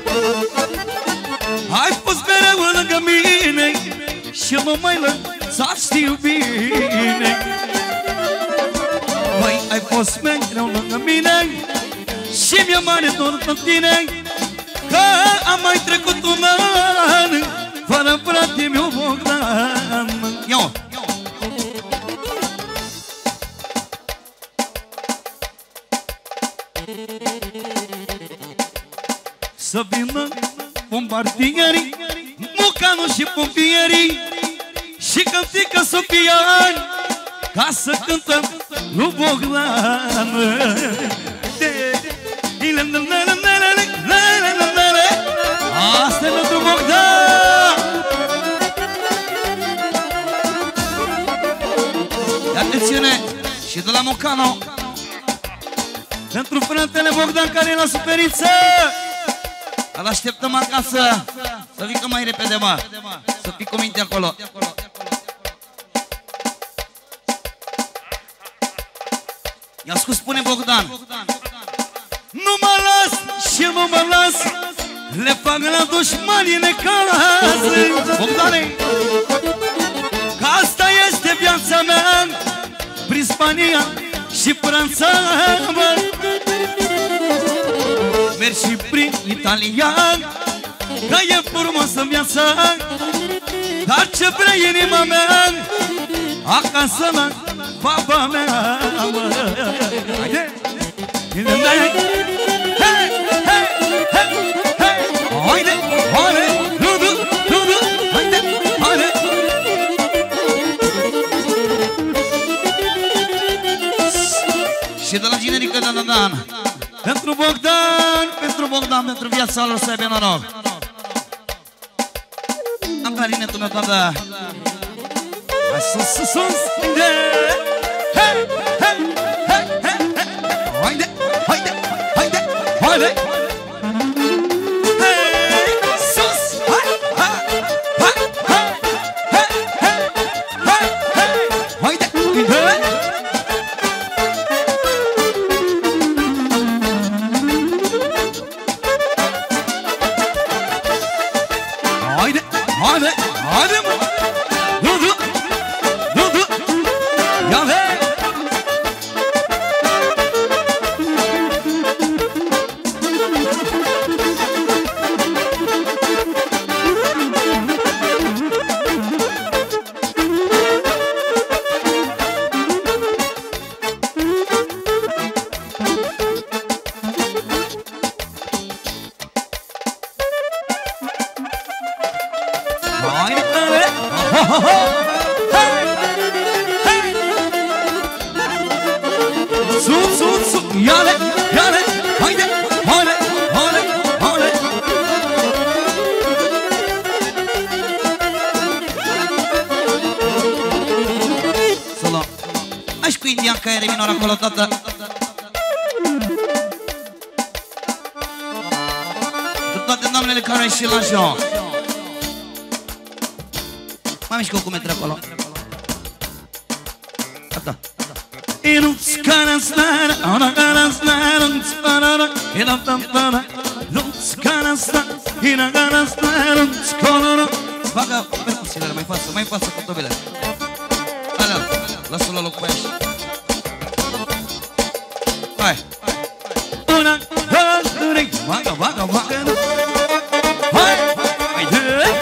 Ai fost mereu lângă mine și mă mai lăsat, știu bine. Măi, ai fost mereu lângă mine și mi-e mare dor pe tine, că am mai trecut un an fără frate meu Bogdan. Ia-o! Să vină bombardierii, Mucanu și pompierii și cântică Sofiani, ca să cântăm lui Bogdan. Cano. Pentru fratele Bogdan care e la suferință. Îl așteptăm acasă. Să vii că mai repede, mă. Să fii cu minte acolo. I-a spus, spune Bogdan. Nu mă las și nu mă las, le fac la dușmanii necaz. Bogdane, că asta este viața mea, prin Spania și Franța, mă. Merg și prin Italia, că e frumoasă viața, dar ce vrea inima mea, acasă la baba mea, mă. Haide! Hei, hei, hei, hei! Haide, haide! Nu, nu, nu, nu! Haide, haide! Și de la generică Dan Dan, pentru Bogdan, pentru Bogdan, pentru viața lor să aibă noroc. Am clarinetul meu, toată. Hai sus, sus, sus! Hei, hei, hei, hei! Haide, haide, haide, haide! Hei, sus! Hai, hai, hai, hai, hai, hai, hai, haide, hei! Haide, haide, haide, mă! Nu, nu, nu, nu! Ia vei! Sus, sus, sus, ia-le, ia-le, haide, haide, haide, haide. Solo. Hai și cu indian ca e minor acolo, tată. Cu toate doamnele care și la joc. Mai mișcă cum intră acolo. Gata. Inuț cara stara, ona cara stara, inuț cara, ina tampana, inuț cara stara, ina cara stara, inuț cara. Bagă percusiile, mai față, mai față cu tobile. Alea, lasă-l la loc pe aici. Hai. Una, două, trei, bagă, bagă, bagă. Hai, haide.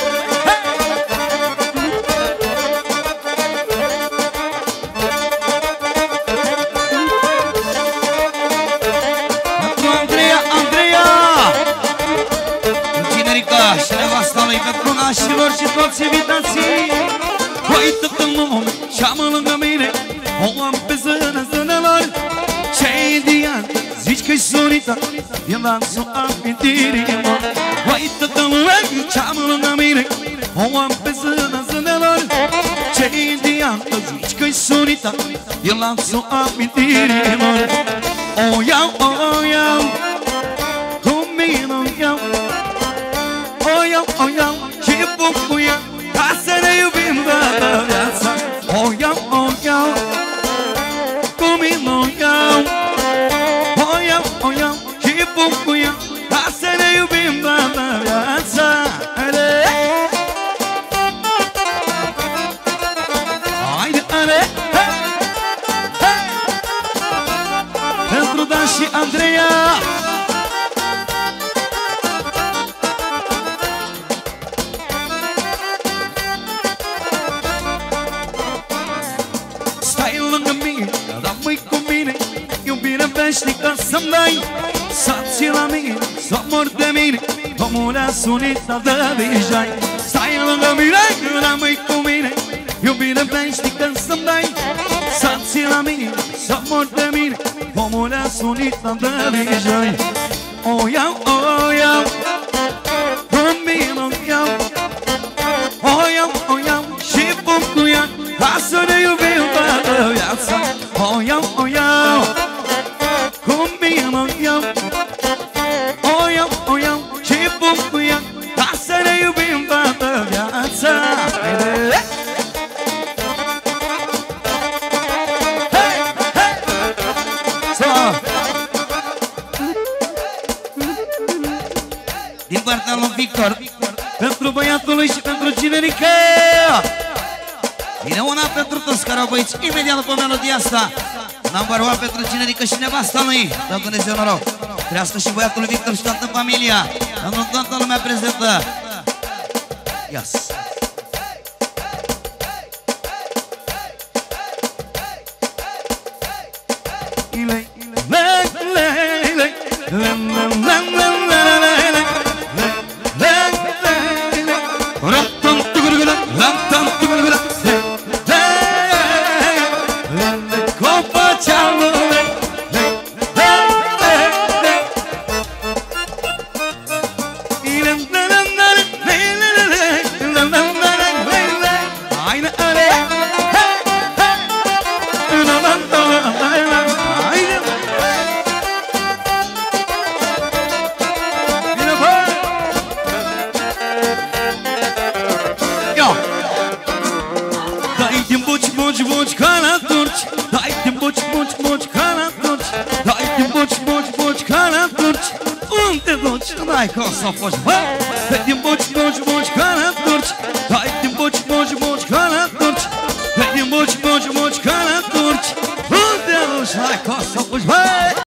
Și nevasta lui pentru nașilor și toți invitații. Uită-te în lume și-amă lângă mine, o am pe zână zânelor. Ce indian, zici că-i sunita, e dansul amintirilor. Uită-te în lume și-amă lângă mine, o am pe zână zânelor. Ce indian, zici că-i sunita, e dansul amintirilor. O iau, o iau, cu mine o iau. O iau, o iau și buc cu ea, ca să ne iubim toată viața. O iau, o iau, cu mine o iau. O iau, o iau și buc cu ea, ca să ne iubim toată viața. Haide, haide, pentru Dan și Andreea. Veșnică să-mi dai, să-ți la mine, să mor de mine, omule sunita de vijai. Stai lângă mine, când rămâi cu mine, iubire veșnică să-mi dai, să-ți la mine, să mor de mine, omule sunita de vijai. O iau, o iau, cu mine o iau. O iau, o iau și pun cu ea, ca să ne iubim toată viața. O iau, o iau. din partea lui Victor, pentru băiatul lui și pentru Cinerica. Vine una pentru toți care au băiți imediat după melodia asta. Number one pentru Cinerica și nevasta lui. Dă Dumnezeu noroc. Trească și băiatul lui Victor și toată familia. Pentru toată lumea prezentă. Yes. Hai, că o să o faci, bă! Din boci, boci, boci, ca la